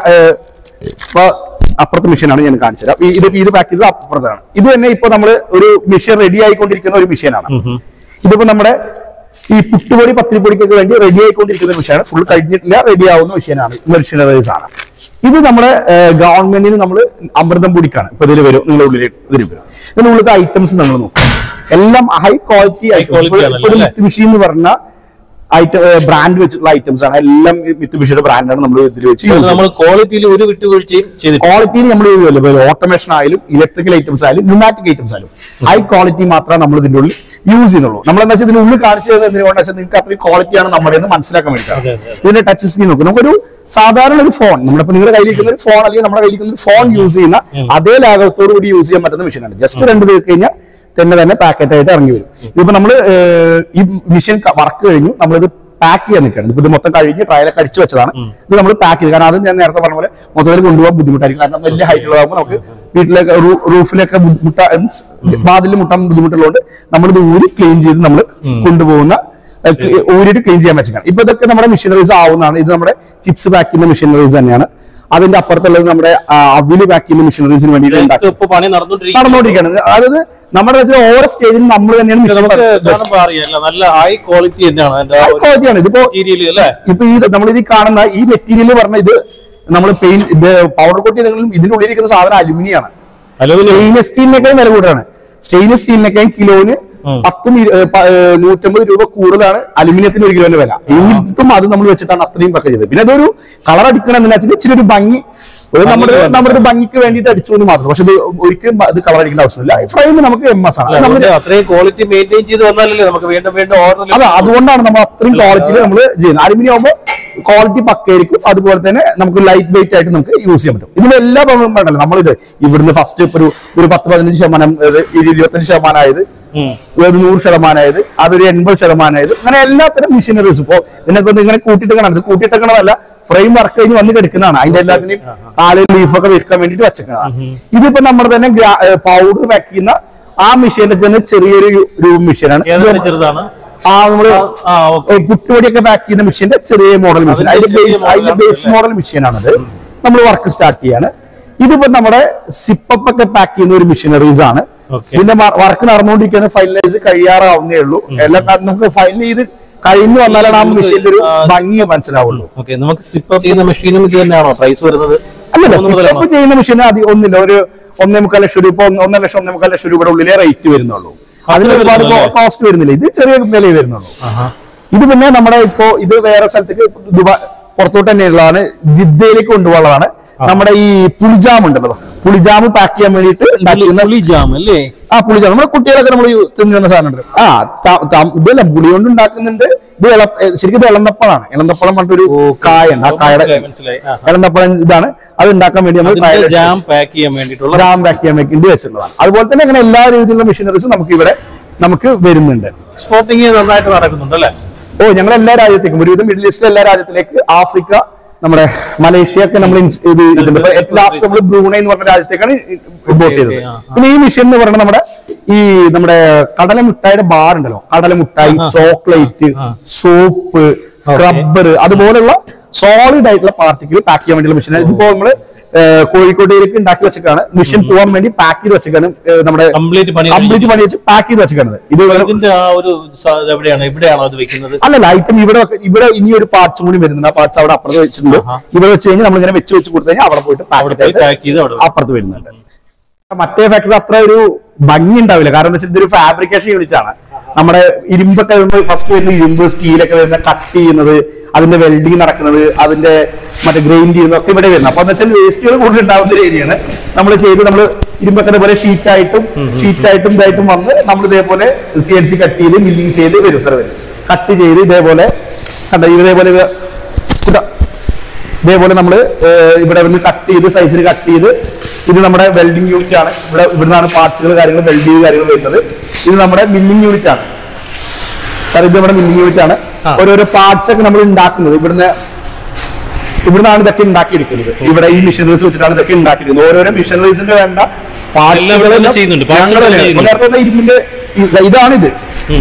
ഇപ്പൊ അപ്പുറത്തെ മെഷീനാണ് ഞാൻ കാണിച്ചു തരാം. ഇത് ഇത് പാക്ക് ചെയ്തത് അപ്പുറത്താണ്. ഇത് തന്നെ ഇപ്പൊ നമ്മൾ ഒരു മെഷീൻ റെഡി ആയിക്കൊണ്ടിരിക്കുന്ന ഒരു മെഷീനാണ്. ഇതിപ്പോ നമ്മുടെ ഈ പുട്ടുപൊടി പത്തിരിപ്പൊടിക്കൊക്കെ വേണ്ടി റെഡി ആയിക്കൊണ്ടിരിക്കുന്ന മെഷീനാണ്. ഫുൾ കഴിഞ്ഞിട്ടില്ല, റെഡി ആവുന്ന മെഷീനാണ്, മെഷീനറീസ് ആണ്. ഇത് നമ്മുടെ ഗവൺമെന്റിന് നമ്മൾ അമൃതം പൊടിക്കാണ് ഇപ്പൊ ഇതിൽ വരും. നിങ്ങളുടെ ഉള്ളിൽ ഇതിൽ വരും. ഇതിനുള്ളിലത്തെ ഐറ്റംസ് നമ്മൾ നോക്കാം. എല്ലാം ഹൈ ക്വാളിറ്റി ഐറ്റം. മെഷീൻ എന്ന് പറഞ്ഞ ഐറ്റം ബ്രാൻഡ് വെച്ചിട്ടുള്ള ഐറ്റംസ് ആണ്. എല്ലാം മിത്സുബിഷിയുടെ ബ്രാൻഡാണ് നമ്മൾ ഇതിൽ വെച്ച് നമ്മൾ ക്വാളിറ്റിയിൽ ഒരു വിട്ടുവീഴ്ചയും ചെയ്തു. ക്വാളിറ്റിയിൽ നമ്മൾ ഓട്ടോമേഷൻ ആയാലും ഇലക്ട്രിക്കൽ ഐറ്റംസ് ആയാലും ന്യൂമാറ്റിക് ഐറ്റംസ് ആയാലും ഹൈ ക്വാളിറ്റി മാത്രമേ നമ്മൾ ഇതിന്റെ ഉള്ളിൽ യൂസ് ചെയ്യുന്നുള്ളൂ. നമ്മളെന്താ വെച്ചാൽ ഇതിന്റെ ഉള്ളിൽ കാണിച്ചു തരുന്നത് എന്തിനാണെന്ന് വെച്ചാൽ നിങ്ങൾക്ക് അത്രയും ക്വാളിറ്റിയാണ് നമ്മുടെ എന്ന് മനസ്സിലാക്കാൻ വേണ്ടിയിട്ടാണ്. ഇതിന്റെ ടച്ച് സ്ക്രീൻ നോക്കും. നമുക്കൊരു സാധാരണ ഒരു ഫോൺ, നമ്മളിപ്പോ നിങ്ങളുടെ കയ്യിലിരിക്കുന്ന ഒരു ഫോൺ അല്ലെങ്കിൽ നമ്മുടെ കയ്യിലിരിക്കുന്ന ഒരു ഫോൺ യൂസ് ചെയ്യുന്ന അതേ ലാഘവത്തോടു കൂടി യൂസ് ചെയ്യാൻ പറ്റുന്ന മെഷീനാണ്. ജസ്റ്റ് രണ്ട് തീർത്ത് കഴിഞ്ഞാൽ തന്നെ തന്നെ പാക്കറ്റ് ആയിട്ട് ഇറങ്ങി വരും. ഇതിപ്പോ നമ്മള് ഈ മെഷീൻ വർക്ക് കഴിഞ്ഞു നമ്മളിത് പാക്ക് ചെയ്യാൻ നിൽക്കുകയാണ്. ഇപ്പൊ ഇത് മൊത്തം കഴിഞ്ഞ് ട്രയലൊക്കെ അടിച്ചു വെച്ചതാണ്. ഇത് നമ്മൾ പാക്ക് ചെയ്ത്, കാരണം അത് ഞാൻ നേരത്തെ പറഞ്ഞ പോലെ മൊത്തത്തിൽ കൊണ്ടുപോകാൻ ബുദ്ധിമുട്ടായിരിക്കും. കാരണം വലിയ ഹൈറ്റ് ഉള്ളതാകുമ്പോൾ നമുക്ക് വീട്ടിലൊക്കെ റൂഫിലൊക്കെ മുട്ട വാതിൽ മുട്ടാൻ ബുദ്ധിമുട്ടുള്ളതുകൊണ്ട് നമ്മളിത് ഊരി ക്ലീൻ ചെയ്ത് നമ്മൾ കൊണ്ടുപോകുന്ന ഊരിട്ട് ക്ലീൻ ചെയ്യാൻ വെച്ചാണ്. ഇപ്പൊ ഇതൊക്കെ നമ്മുടെ മെഷീനറീസ് ആവുന്നതാണ്. ഇത് നമ്മുടെ ചിപ്സ് പാക്ക് ചെയ്യുന്ന മെഷീനറീസ് തന്നെയാണ്. അതിന്റെ അപ്പുറത്തുള്ളത് നമ്മുടെ അവില് പാക്ക് ചെയ്യുന്ന മെഷീനറീസിന് വേണ്ടിയിട്ട് പണി നടന്നുകൊണ്ടിരിക്കുകയാണ്. അതായത് നമ്മുടെ ഓരോ സ്റ്റേജിലും നമ്മൾ തന്നെയാണ് നല്ല ഹൈ ക്വാളിറ്റി ക്വാളിറ്റിയാണ്. ഇതിപ്പോ ഇപ്പൊ ഈ നമ്മളിത് കാണുന്ന ഈ മെറ്റീരിയൽ പറഞ്ഞ ഇത് നമ്മൾ പെയിന്റ് ഇത് പൗഡർ കോട്ട് ചെയ്തെങ്കിലും ഇതിനുള്ളിലിരിക്കുന്ന സാധനം അലുമിനിയാണ്. സ്റ്റെയിൻലെസ് സ്റ്റീലിനേക്കാളും വില കൂടുതലാണ്. സ്റ്റെയിൻലെസ് സ്റ്റീലിനേക്കാളും കിലോന് പത്തും നൂറ്റമ്പത് രൂപ കൂടുതലാണ് അലുമിനിയത്തിന് ഒരു കിലോന്റെ വില. എന്നിട്ടും അത് നമ്മൾ വെച്ചിട്ടാണ് അത്രയും പക്ക ചെയ്തത്. പിന്നെ അതൊരു കളർ അടിക്കണം എന്ന് വെച്ചാൽ ഇച്ചിരി ഒരു ഭംഗി, നമ്മുടെ നമ്മുടെ ഒരു ഭംഗിക്ക് വേണ്ടിയിട്ട് അടിച്ചു എന്ന് മാത്രം. പക്ഷെ ഇത് ഒരിക്കലും ഇത് കളർ അടിക്കേണ്ട ആവശ്യമില്ല. ഫ്രെയിം നമുക്ക് എം എസ് ആണ്. അത്രയും ക്വാളിറ്റി മെയിൻറ്റെയിൻ ചെയ്ത് വന്നാലല്ലേ നമുക്ക് വീണ്ടും വീണ്ടും ഓർഡർ. അതെ, അതുകൊണ്ടാണ് നമ്മൾ അത്രയും ക്വാളിറ്റിയിൽ നമ്മൾ ചെയ്യുന്നത്. അലുമിനിയം ആകുമ്പോൾ ക്വാളിറ്റി പക്കയായിരിക്കും. അതുപോലെ തന്നെ നമുക്ക് ലൈറ്റ് വെയിറ്റ് ആയിട്ട് നമുക്ക് യൂസ് ചെയ്യാൻ പറ്റും. ഇതിന്റെ എല്ലാ ഭാഗങ്ങളും വേണ്ടല്ലോ. നമ്മളിത് ഇവിടുന്ന് ഫസ്റ്റ് ഇപ്പൊ ഒരു ഒരു പത്ത് പതിനഞ്ച് ശതമാനം ഇരുപത്തഞ്ച് ശതമാനം ആയത്, ഒരു നൂറ് ശതമാനമായത്, അതൊരു എൺപത് ശതമാനമായത്, അങ്ങനെ എല്ലാത്തരം മെഷീനറീസ് ഇപ്പോ ഇതിനകത്ത് ഇങ്ങനെ കൂട്ടിയിട്ടേക്കണം. ഇത് കൂട്ടിയിട്ടേക്കണതല്ല, ഫ്രെയിം വർക്ക് കഴിഞ്ഞ് വന്ന് കിടക്കുന്നതാണ്. അതിന്റെ എല്ലാത്തിനും കാല് ലീഫൊക്കെ വെക്കാൻ വേണ്ടിട്ട് വെച്ചേക്കുന്നതാണ്. ഇതിപ്പോ നമ്മുടെ തന്നെ പൗഡർ പാക്ക് ചെയ്യുന്ന ആ മെഷീന്റെ തന്നെ ചെറിയൊരു രൂപ മെഷീനാണ്. ചെറുതാണ്. ആ നമ്മള് പുട്ടുപൊടിയൊക്കെ പാക്ക് ചെയ്യുന്ന മെഷീന്റെ ചെറിയ മോഡൽ മെഷീൻ, അതിന്റെ ബേസ് അതിന്റെ ബേസ് മോഡൽ മെഷീനാണത്. നമ്മൾ വർക്ക് സ്റ്റാർട്ട് ചെയ്യാണ്. ഇതിപ്പോ നമ്മുടെ സിപ്പപ്പ് ഒക്കെ പാക്ക് ചെയ്യുന്ന ഒരു മെഷീനറീസ് ആണ്. ഇതിന്റെ വർക്ക് നടന്നുകൊണ്ടിരിക്കുന്ന ഫൈനലൈസ് കഴിയാറാവുന്നേ ഉള്ളൂ. എല്ലാം നമുക്ക് ഫൈനൽ ചെയ്ത് കഴിഞ്ഞു വന്നാലാണ് ആ മെഷീന്റെ ഒരു ഭംഗി മനസ്സിലാവുള്ളൂ. നമുക്ക് സിപ്പപ്പ് ചെയ്യുന്ന മെഷീനും ഇത് തന്നെയാണോ പ്രൈസ് വരുന്നത്? അല്ലല്ല, സിപ്പപ്പ് ചെയ്യുന്ന മെഷീന് അധികം ഒന്നില്ല, ഒരു ഒന്നേ മുക്കാൽ ലക്ഷം രൂപ, ഒന്നര ലക്ഷം ഒന്നേ മുക്കാൽ ലക്ഷം രൂപയുടെ ഉള്ളിലേ റേറ്റ് വരുന്നുള്ളൂ. അതിന് ഒരുപാട് കോസ്റ്റ് വരുന്നില്ല. ഇത് ചെറിയ വില വരുന്നുള്ളൂ. ഇത് പിന്നെ നമ്മുടെ ഇപ്പോ ഇത് വേറെ സ്ഥലത്തേക്ക് ദുബായ് പുറത്തോട്ട് തന്നെയുള്ളതാണ്. ജിദ്ദയിലേക്ക് കൊണ്ടുപോകാനുള്ളതാണ്. നമ്മുടെ ഈ പുളിജാം ഉണ്ടല്ലോ, പുളിജാം പാക്ക് ചെയ്യാൻ വേണ്ടിയിട്ട് പുളിജാം അല്ലേ? ആ പുളിജാം നമ്മുടെ കുട്ടികളൊക്കെ നമ്മൾ തിന്നുന്ന സാധനം ഉണ്ട്. ആ ഇതല്ല, പുളി കൊണ്ട് ഉണ്ടാക്കുന്നുണ്ട്. ഇത് ശരിക്കും ഇത് ഇളന്തപ്പഴമാണ്. ഇളന്തപ്പഴം പറഞ്ഞൊരു കായുണ്ട്. ആ കായുടെ ഇളന്തപ്പഴം ഇതാണ്. അത് ഉണ്ടാക്കാൻ വേണ്ടി നമ്മൾ ജാം പാക്ക് ചെയ്യാൻ വേണ്ടിയിട്ടുള്ള ജാം പാക്ക് ചെയ്യാൻ വേണ്ടി വെച്ചിട്ടുള്ളതാണ്. അതുപോലെ തന്നെ അങ്ങനെ എല്ലാ രീതിയിലുള്ള മെഷീനറീസും നമുക്ക് ഇവിടെ നമുക്ക് വരുന്നുണ്ട്. എക്സ്പോർട്ടിങ് നന്നായിട്ട് നടക്കുന്നുണ്ട് അല്ലേ? ഓ, ഞങ്ങൾ എല്ലാ രാജ്യത്തേക്കും, ഒരുവിധം മിഡിൽ ഈസ്റ്റിലെ എല്ലാ രാജ്യത്തിലേക്ക്, ആഫ്രിക്ക, നമ്മുടെ മലേഷ്യ ഒക്കെ നമ്മൾ ഇത് ഇതിന്റെ ലാസ്റ്റ് നമ്മൾ ബ്രൂണൈ എന്ന് പറഞ്ഞ രാജ്യത്തേക്കാണ് ഇമ്പോർട്ട് ചെയ്തത്. പിന്നെ ഈ മെഷീൻ എന്ന് പറയുന്നത് നമ്മുടെ ഈ നമ്മുടെ കടല മിഠായിയുടെ ബാർ ഉണ്ടല്ലോ, കടല മിഠായി, ചോക്ലേറ്റ്, സോപ്പ്, സ്ക്രബ്ബർ, അതുപോലുള്ള സോളിഡ് ആയിട്ടുള്ള പാർട്ടിക്കിൾ പാക്ക് ചെയ്യാൻ വേണ്ടിയുള്ള മെഷീൻ. ഇതിപ്പോ നമ്മള് കോഴിക്കോട്ടേക്ക് ഉണ്ടാക്കി വെച്ചിട്ടാണ് മെഷീൻ പോകാൻ വേണ്ടി പാക്ക് ചെയ്ത് വെച്ചിട്ടാണ് നമ്മുടെ കംപ്ലീറ്റ് പണി വെച്ച് പാക്ക് ചെയ്ത് വെച്ചിട്ടാണ്. ഇത് അല്ലല്ല, ഐറ്റം ഇവിടെ ഇവിടെ ഇനി ഒരു പാർട്സ് കൂടി വരുന്നുണ്ട്. ആ പാർട്സ് അവിടെ അപ്പുറത്ത് വെച്ചിട്ടുണ്ട്. ഇവിടെ വെച്ച് കഴിഞ്ഞാൽ നമ്മളിങ്ങനെ വെച്ച് വെച്ച് കൊടുത്തു കഴിഞ്ഞാൽ അവിടെ പോയിട്ട് പാക്ക് ചെയ്ത് അപ്പുറത്ത് വരുന്നുണ്ട്. മറ്റേ ഫാക്ടറി അത്ര ഒരു ഭംഗി ഉണ്ടാവില്ല, കാരണം എന്താ വെച്ചാൽ ഇതൊരു ഫാബ്രിക്കേഷൻ യൂണിറ്റ് ആണ്. നമ്മുടെ ഇരുമ്പൊക്കെ വരുമ്പോൾ ഫസ്റ്റ് വരുന്ന ഇരുമ്പ്, സ്റ്റീലൊക്കെ വരുന്ന കട്ട് ചെയ്യുന്നത്, അതിന്റെ വെൽഡിങ് നടക്കുന്നത്, അതിന്റെ മറ്റേ ഗ്രൈൻഡ് ചെയ്യുന്നതൊക്കെ ഇവിടെ വരുന്നത്. അപ്പൊ എന്താ വെച്ചാൽ വേസ്റ്റുകൾ കൂടുതൽ ഉണ്ടാവുന്ന ഒരു ഏരിയയാണ്. നമ്മൾ ചെയ്ത് നമ്മൾ ഇരുമ്പൊക്കെ ഇതേപോലെ ഷീറ്റായിട്ടും ഷീറ്റായിട്ടും ഇതായിട്ടും വന്ന് നമ്മൾ ഇതേപോലെ സി എൻ സി കട്ട് ചെയ്ത് മില്ലിങ് ചെയ്ത് വരും. സാർ വരും കട്ട് ചെയ്ത് ഇതേപോലെ കണ്ട ഇതേപോലെ ഇതേപോലെ നമ്മൾ ഇവിടെ വന്ന് കട്ട് ചെയ്ത് സൈസിൽ കട്ട് ചെയ്ത് ഇത് നമ്മുടെ വെൽഡിംഗ് യൂണിറ്റ് ആണ്. ഇവിടെ ഇവിടുന്നാണ് പാർട്സുകൾ കാര്യങ്ങൾ വെൽഡിങ് കാര്യങ്ങൾ വരുന്നത്. ഇത് നമ്മുടെ മില്ലിംഗ് യൂണിറ്റ് ആണ് സാർ. ഇത് നമ്മുടെ മില്ലിംഗ് യൂണിറ്റ് ആണ്. ഓരോരോ പാർട്സ് ഒക്കെ നമ്മൾ ഉണ്ടാക്കുന്നത് ഇവിടുന്ന് ഇവിടുന്നാണ് ഇതൊക്കെ ഉണ്ടാക്കിയെടുക്കുന്നത്. ഇവിടെ ഈ മിഷനറീസ് വെച്ചിട്ടാണ് ഇതൊക്കെ ഉണ്ടാക്കിയിരിക്കുന്നത്. ഓരോരോ മിഷനറീസിന്റെ വേണ്ട പാർട്സുകൾ ഇരുമ്പിന്റെ ഇതാണിത്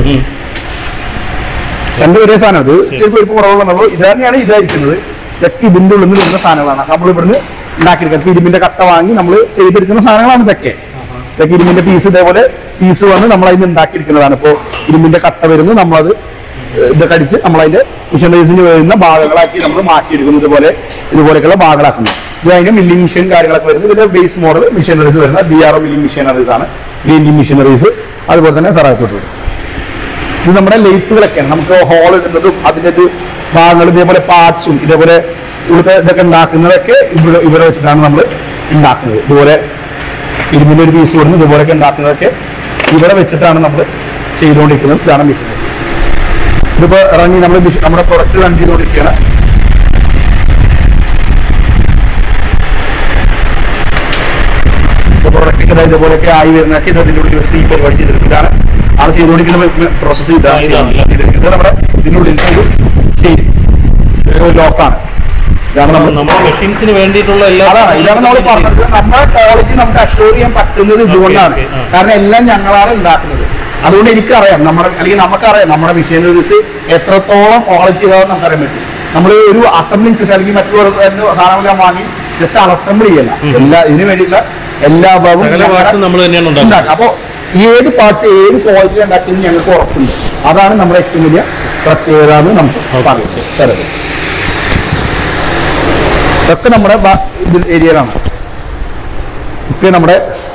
സെന്റ് ഒരേ സാധനം. ഇത് ചിലപ്പോൾ ഒരു കുറവുള്ളൂ. ഇത് തന്നെയാണ് ഇതായിരിക്കുന്നത്. ഇതൊക്കെ ഇതിന്റെ ഉള്ളിൽ നിന്ന് വരുന്ന സാധനങ്ങളാണ് നമ്മൾ ഇവിടുന്ന് ഉണ്ടാക്കിയെടുക്കുന്നത്. ഇരുമ്പിന്റെ കട്ട വാങ്ങി നമ്മൾ ചെയ്തെടുക്കുന്ന സാധനങ്ങളാണ് ഇതൊക്കെ. ഇതൊക്കെ ഇരുമ്പിന്റെ പീസ് ഇതേപോലെ പീസ് വന്ന് നമ്മൾ അതിന് ഉണ്ടാക്കിയെടുക്കുന്നതാണ്. ഇപ്പോൾ ഇരുമ്പിന്റെ കട്ട വരുന്നു, നമ്മളത് ഇതൊക്കെ അടിച്ച് നമ്മളതിന്റെ മിഷനറീസിന് വരുന്ന ഭാഗങ്ങളാക്കി നമ്മൾ മാറ്റിയെടുക്കുന്നു. ഇതുപോലെ ഇതുപോലെയൊക്കെയുള്ള ഭാഗങ്ങളാക്കുന്നു. ഇത് അതിന്റെ മില്ലിംഗ് മെഷീൻ കാര്യങ്ങളൊക്കെ വരുന്നത്. ഇതിന്റെ ബേസ് മോഡൽ മിഷനറീസ് വരുന്നത് B R O milling machineries ആണ്. ഗ്രീൻഡിംഗ് മെഷീനറീസ് അതുപോലെ തന്നെ സറാത്തോട്ട് വരും. ഇത് നമ്മുടെ ലെയ്ത്തുകളൊക്കെയാണ്. നമുക്ക് ഹോൾ ഇടുന്നതും അതിൻ്റെ ഭാഗങ്ങൾ ഇതേപോലെ പാർട്സും ഇതേപോലെ ഇവിടുത്തെ ഇതൊക്കെ ഉണ്ടാക്കുന്നതൊക്കെ ഇവിടെ ഇവിടെ വെച്ചിട്ടാണ് നമ്മൾ ഉണ്ടാക്കുന്നത്. ഇതുപോലെ ഇരുമ്പിന്റെ ഒരു പീസ് കൊടുന്ന് ഇതുപോലെയൊക്കെ ഉണ്ടാക്കുന്നതൊക്കെ ഇവിടെ വെച്ചിട്ടാണ് നമ്മൾ ചെയ്തുകൊണ്ടിരിക്കുന്നത്. ഇതാണ് ബിസിനസ്. ഇതിപ്പോ ഇറങ്ങി നമ്മൾ നമ്മുടെ പ്രൊഡക്റ്റ് റൺ ചെയ്തുകൊണ്ടിരിക്കുകയാണ്. പ്രൊഡക്റ്റ് ഇതുപോലെയൊക്കെ ആയി വരുന്നതൊക്കെ ഇത് അതിൻ്റെ ഉള്ളിൽ വെച്ച് ഈ പരിപാടി ചെയ്തിട്ടുണ്ട്. ഇതാണ് ആണ് ചെയ്തുകൊണ്ടിരിക്കുന്ന പ്രോസസ്. ഇതാണ് ഇത് നമ്മുടെ ഇതിനുള്ളിൽ ലോക്കാണ്. ഇതാണ് നമ്മുടെ മെഷീൻസിന് വേണ്ടിയിട്ടുള്ള അതാണ് ഇതാണ് നമ്മൾ പറഞ്ഞത്. നമ്മുടെ ക്വാളിറ്റി നമുക്ക് അഷ്യൂർ ചെയ്യാൻ പറ്റുന്നത് ഇതുകൊണ്ടാണ്. കാരണം എല്ലാം ഞങ്ങളാണ് ഉണ്ടാക്കുന്നത്. അതുകൊണ്ട് എനിക്കറിയാം നമ്മുടെ അല്ലെങ്കിൽ നമുക്കറിയാം നമ്മുടെ മെഷീനറീസ് എത്രത്തോളം ക്വാളിറ്റി ആണെന്ന് നമുക്കറിയാൻ പറ്റും. നമ്മൾ ഒരു അസംബ്ലിംഗ് സിസ്റ്റം അല്ലെങ്കിൽ മറ്റുള്ള സാധനങ്ങൾ വാങ്ങി ജസ്റ്റ് അസംബിൾ ചെയ്യല്ല. എല്ലാ ഇതിനു വേണ്ടിയിട്ടുള്ള എല്ലാ ഭാഗവും നമ്മൾ തന്നെയാണ് ഉണ്ടാക്കുക. അപ്പൊ ഏത് പാർട്സ് ഏത് ക്വാളിറ്റി ഉണ്ടാക്കിയെന്ന് ഞങ്ങൾക്ക് ഉറപ്പുണ്ട്. അതാണ് നമ്മുടെ ഏറ്റവും വലിയ പ്രത്യേകത എന്ന് നമുക്ക് പറയുന്നത്. സാർ ഇതൊക്കെ നമ്മുടെ ഏരിയയിലാണ്. ഇപ്പൊ നമ്മുടെ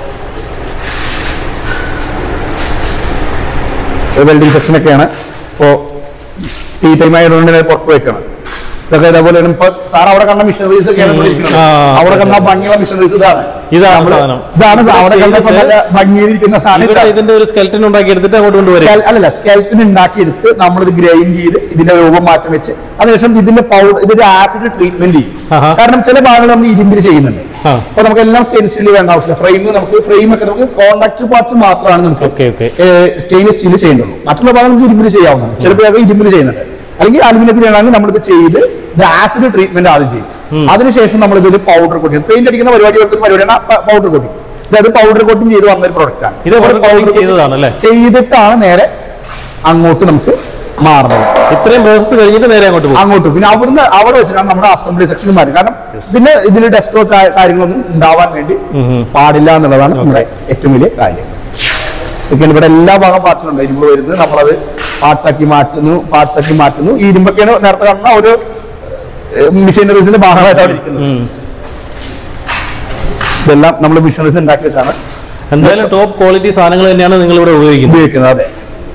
വെൽഡിംഗ് സെക്ഷനൊക്കെയാണ്. ഇപ്പോ ടീ ടൈം ആയതുകൊണ്ട് പുറത്ത് വെക്കണം. ഇതൊക്കെ ഇതേപോലെ ഇപ്പൊ സാർ അവിടെ കണ്ട മിഷനറീസ് ഒക്കെയാണ് അവിടെ കണ്ട ഭംഗിയുള്ള മിഷനറീസ് ഇതാണ്. ഇതാണ് ഇതാണ് അവിടെ കണ്ട ഭംഗിയിരിക്കുന്ന സാധനം. ഇതിന്റെ ഒരു സ്കെൽറ്റൻ ഉണ്ടാക്കി എടുത്തിട്ട് അങ്ങോട്ട് കൊണ്ടുവരും. അല്ലല്ല, സ്കെൽറ്റൻ ഉണ്ടാക്കിയെടുത്ത് നമ്മളിത് ഗ്രൈൻഡ് ചെയ്ത് ഇതിന്റെ രൂപം മാറ്റം വെച്ച് അതിനുശേഷം ഇതിന്റെ പൗഡർ ഇതിന്റെ ആസിഡ് ട്രീറ്റ്മെന്റ് ചെയ്യും. കാരണം ചില ഭാഗങ്ങൾ നമ്മൾ ഇരുമ്പിൽ ചെയ്യുന്നുണ്ട്. അപ്പൊ നമുക്ക് എല്ലാം സ്റ്റെയിൻലെസ് സ്റ്റീൽ വേണ്ട ആവശ്യമില്ല. ഫ്രെയിം നമുക്ക് ഫ്രെയിം ഒക്കെ നമുക്ക് കോൺടാക്ട് പാർട്സ് മാത്രമാണ് നമുക്ക് സ്റ്റെയിൻലെസ് സ്റ്റീൽ ചെയ്യേണ്ടുള്ളൂ. മറ്റുള്ള ഭാഗം നമുക്ക് ഇരുമ്പിൽ ചെയ്യാവുന്നതാണ്. ചിലപ്പോൾ ഇരുമ്പിൽ ചെയ്യുന്നുണ്ട്. അല്ലെങ്കിൽ അലുമിനിയത്തിലാണെങ്കിൽ നമ്മളിത് ചെയ്ത് ഇത് ആസിഡ് ട്രീറ്റ്മെന്റ് ആദ്യം ചെയ്യും. അതിനുശേഷം നമ്മൾ ഇതിൽ പൗഡർ കോട്ടിങ് പെയിന്റ് അടിക്കുന്ന പരിപാടി പരിപാടിയാണ് പൗഡർ കോട്ടിങ്. അതായത് പൗഡർ കോട്ടിങ് ചെയ്ത് വന്ന ഒരു പ്രൊഡക്റ്റ് ആണ്. ഇതേപോലെ പൗഡർ ചെയ്തതാണ് ചെയ്തിട്ടാണ് നേരെ അങ്ങോട്ട് നമുക്ക് മാറുന്നത്. ഇത്രയും പ്രോസസ് കഴിഞ്ഞിട്ട് നേരെ അങ്ങോട്ട് അങ്ങോട്ട് പിന്നെ അവിടുന്ന് അവിടെ വെച്ചിട്ടാണ് നമ്മുടെ അസംബ്ലി സെക്ഷനിൽ മാറി. കാരണം പിന്നെ ഇതിൽ ഡെസ്ക്ടോ കാര്യങ്ങളൊന്നും ഉണ്ടാവാൻ വേണ്ടി പാടില്ല എന്നുള്ളതാണ് നമ്മുടെ ഏറ്റവും വലിയ കാര്യം. ഇവിടെ എല്ലാ ഭാഗം പാർട്സും ഉണ്ട്. ഇരുമ്പ് വരുന്നത് നമ്മളത് പാർട്സ് ആക്കി മാറ്റുന്നു പാർട്സ് ആക്കി മാറ്റുന്നു ഈ ഇരുമ്പൊക്കെയാണ് നേരത്തെ കാണുന്ന ഒരു മെഷീനറീസിന്റെ ഭാഗമായിട്ട് അവിടെ ഇരിക്കുന്നത്. ഇതെല്ലാം നമ്മൾ മെഷീനറീസ് ഉണ്ടാക്കി വെച്ചാണ്. എന്തായാലും ടോപ്പ് ക്വാളിറ്റി സാധനങ്ങൾ തന്നെയാണ് നിങ്ങൾ ഇവിടെ ഉപയോഗിക്കുന്നത്. അതെ,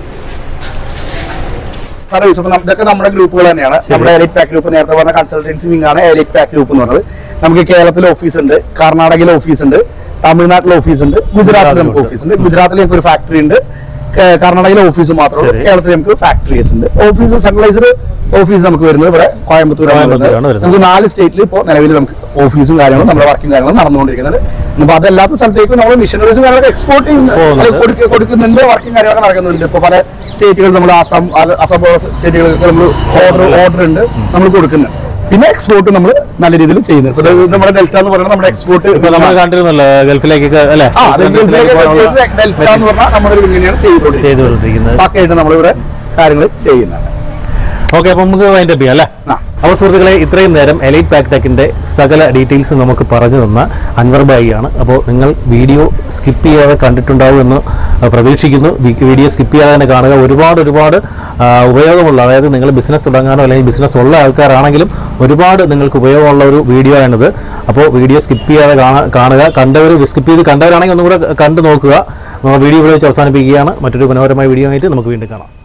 ഇതൊക്കെ നമ്മുടെ ഗ്രൂപ്പുകൾ തന്നെയാണ്. നമ്മുടെ എലൈറ്റ് പാക്ക് ഗ്രൂപ്പ് നേരത്തെ പറഞ്ഞ കൺസൾട്ടൻസി വിങ് ആണ് എലൈറ്റ് പാക്ക് ഗ്രൂപ്പ് എന്ന് പറഞ്ഞത്. നമുക്ക് കേരളത്തിലെ ഓഫീസ് ഉണ്ട്, കർണാടകയിലെ ഓഫീസ് ഉണ്ട്, തമിഴ്നാട്ടിലെ ഓഫീസ് ഉണ്ട്, ഗുജറാത്തിലെ നമുക്ക് ഓഫീസ് ഉണ്ട്. ഗുജറാത്തിൽ നമുക്ക് ഒരു ഫാക്ടറി ഉണ്ട്. കർണാടകയിലെ ഓഫീസ് മാത്രമേ കേരളത്തിൽ നമുക്ക് ഫാക്ടറീസ് ഉണ്ട്. ഓഫീസ് സെൻട്രലൈസ്ഡ് ഓഫീസ് നമുക്ക് വരുന്നത് ഇവിടെ കോയമ്പത്തൂരാണ്. നമുക്ക് നാല് സ്റ്റേറ്റിൽ ഇപ്പോൾ നിലവിൽ നമുക്ക് ഓഫീസും കാര്യങ്ങളും നമ്മുടെ വർക്കിംഗ് കാര്യങ്ങളും നടന്നുകൊണ്ടിരിക്കുന്നത്. അപ്പൊ അതല്ലാത്ത സ്ഥലത്തേക്ക് നമ്മൾ മിഷനറീസും കാര്യങ്ങളൊക്കെ എക്സ്പോർട്ട് ചെയ്യുന്നു കൊടുക്കുന്നുണ്ട്. വർക്കിംഗ് കാര്യങ്ങളൊക്കെ നടക്കുന്നുണ്ട്. ഇപ്പൊ പല സ്റ്റേറ്റുകൾ നമ്മൾ ആസാം അസം സ്റ്റേറ്റുകൾക്ക് നമ്മൾ ഓർഡർ ഓർഡർ ഉണ്ട് നമ്മൾ കൊടുക്കുന്നുണ്ട്. പിന്നെ എക്സ്പോർട്ട് നമ്മൾ നല്ല രീതിയിൽ ചെയ്യുന്നത്. നമ്മുടെ ഡെൽറ്റ എന്ന് പറയുന്നത് നമ്മുടെ എക്സ്പോർട്ട് നമ്മൾ കണ്ടിരുന്നല്ലോ ഗൾഫിലേക്കൊക്കെ അല്ലെ, ഡെൽറ്റ എന്ന് പറഞ്ഞാൽ നമ്മുടെ ഇങ്ങനെയാണ് ചെയ്തുകൊണ്ടിരിക്കുന്നത്. ബാക്കിയായിട്ട് നമ്മളിവിടെ കാര്യങ്ങൾ ചെയ്യുന്നുണ്ട്. ഓക്കെ, അപ്പൊ നമുക്ക് വൈൻഡ് അപ്പ് ചെയ്യാം അല്ലേ? അപ്പോൾ സുഹൃത്തുക്കളെ, ഇത്രയും നേരം എലൈറ്റ് പാക്ക് ടെക്കിന്റെ സകല ഡീറ്റെയിൽസ് നമുക്ക് പറഞ്ഞു തന്ന അൻവർ ഭായി ആണ്. അപ്പോൾ നിങ്ങൾ വീഡിയോ സ്കിപ്പ് ചെയ്യാതെ കണ്ടിട്ടുണ്ടാവും എന്ന് പ്രതീക്ഷിക്കുന്നു. വീഡിയോ സ്കിപ്പ് ചെയ്യാതെ തന്നെ കാണുക. ഒരുപാട് ഒരുപാട് ഉപയോഗമുള്ള, അതായത് നിങ്ങൾ ബിസിനസ് തുടങ്ങാനോ അല്ലെങ്കിൽ ബിസിനസ് ഉള്ള ആൾക്കാരാണെങ്കിലും ഒരുപാട് നിങ്ങൾക്ക് ഉപയോഗമുള്ള ഒരു വീഡിയോ ആണിത്. അപ്പോൾ വീഡിയോ സ്കിപ്പ് ചെയ്യാതെ കാണുക. കണ്ടവർ സ്കിപ്പ് ചെയ്ത് കണ്ടവരാണെങ്കിൽ ഒന്നും കൂടെ കണ്ടു നോക്കുക. വീഡിയോ ഇവിടെ വെച്ച് അവസാനിപ്പിക്കുകയാണ്. മറ്റൊരു മനോഹരമായ വീഡിയോ ആയിട്ട് നമുക്ക് വീണ്ടും കാണാം.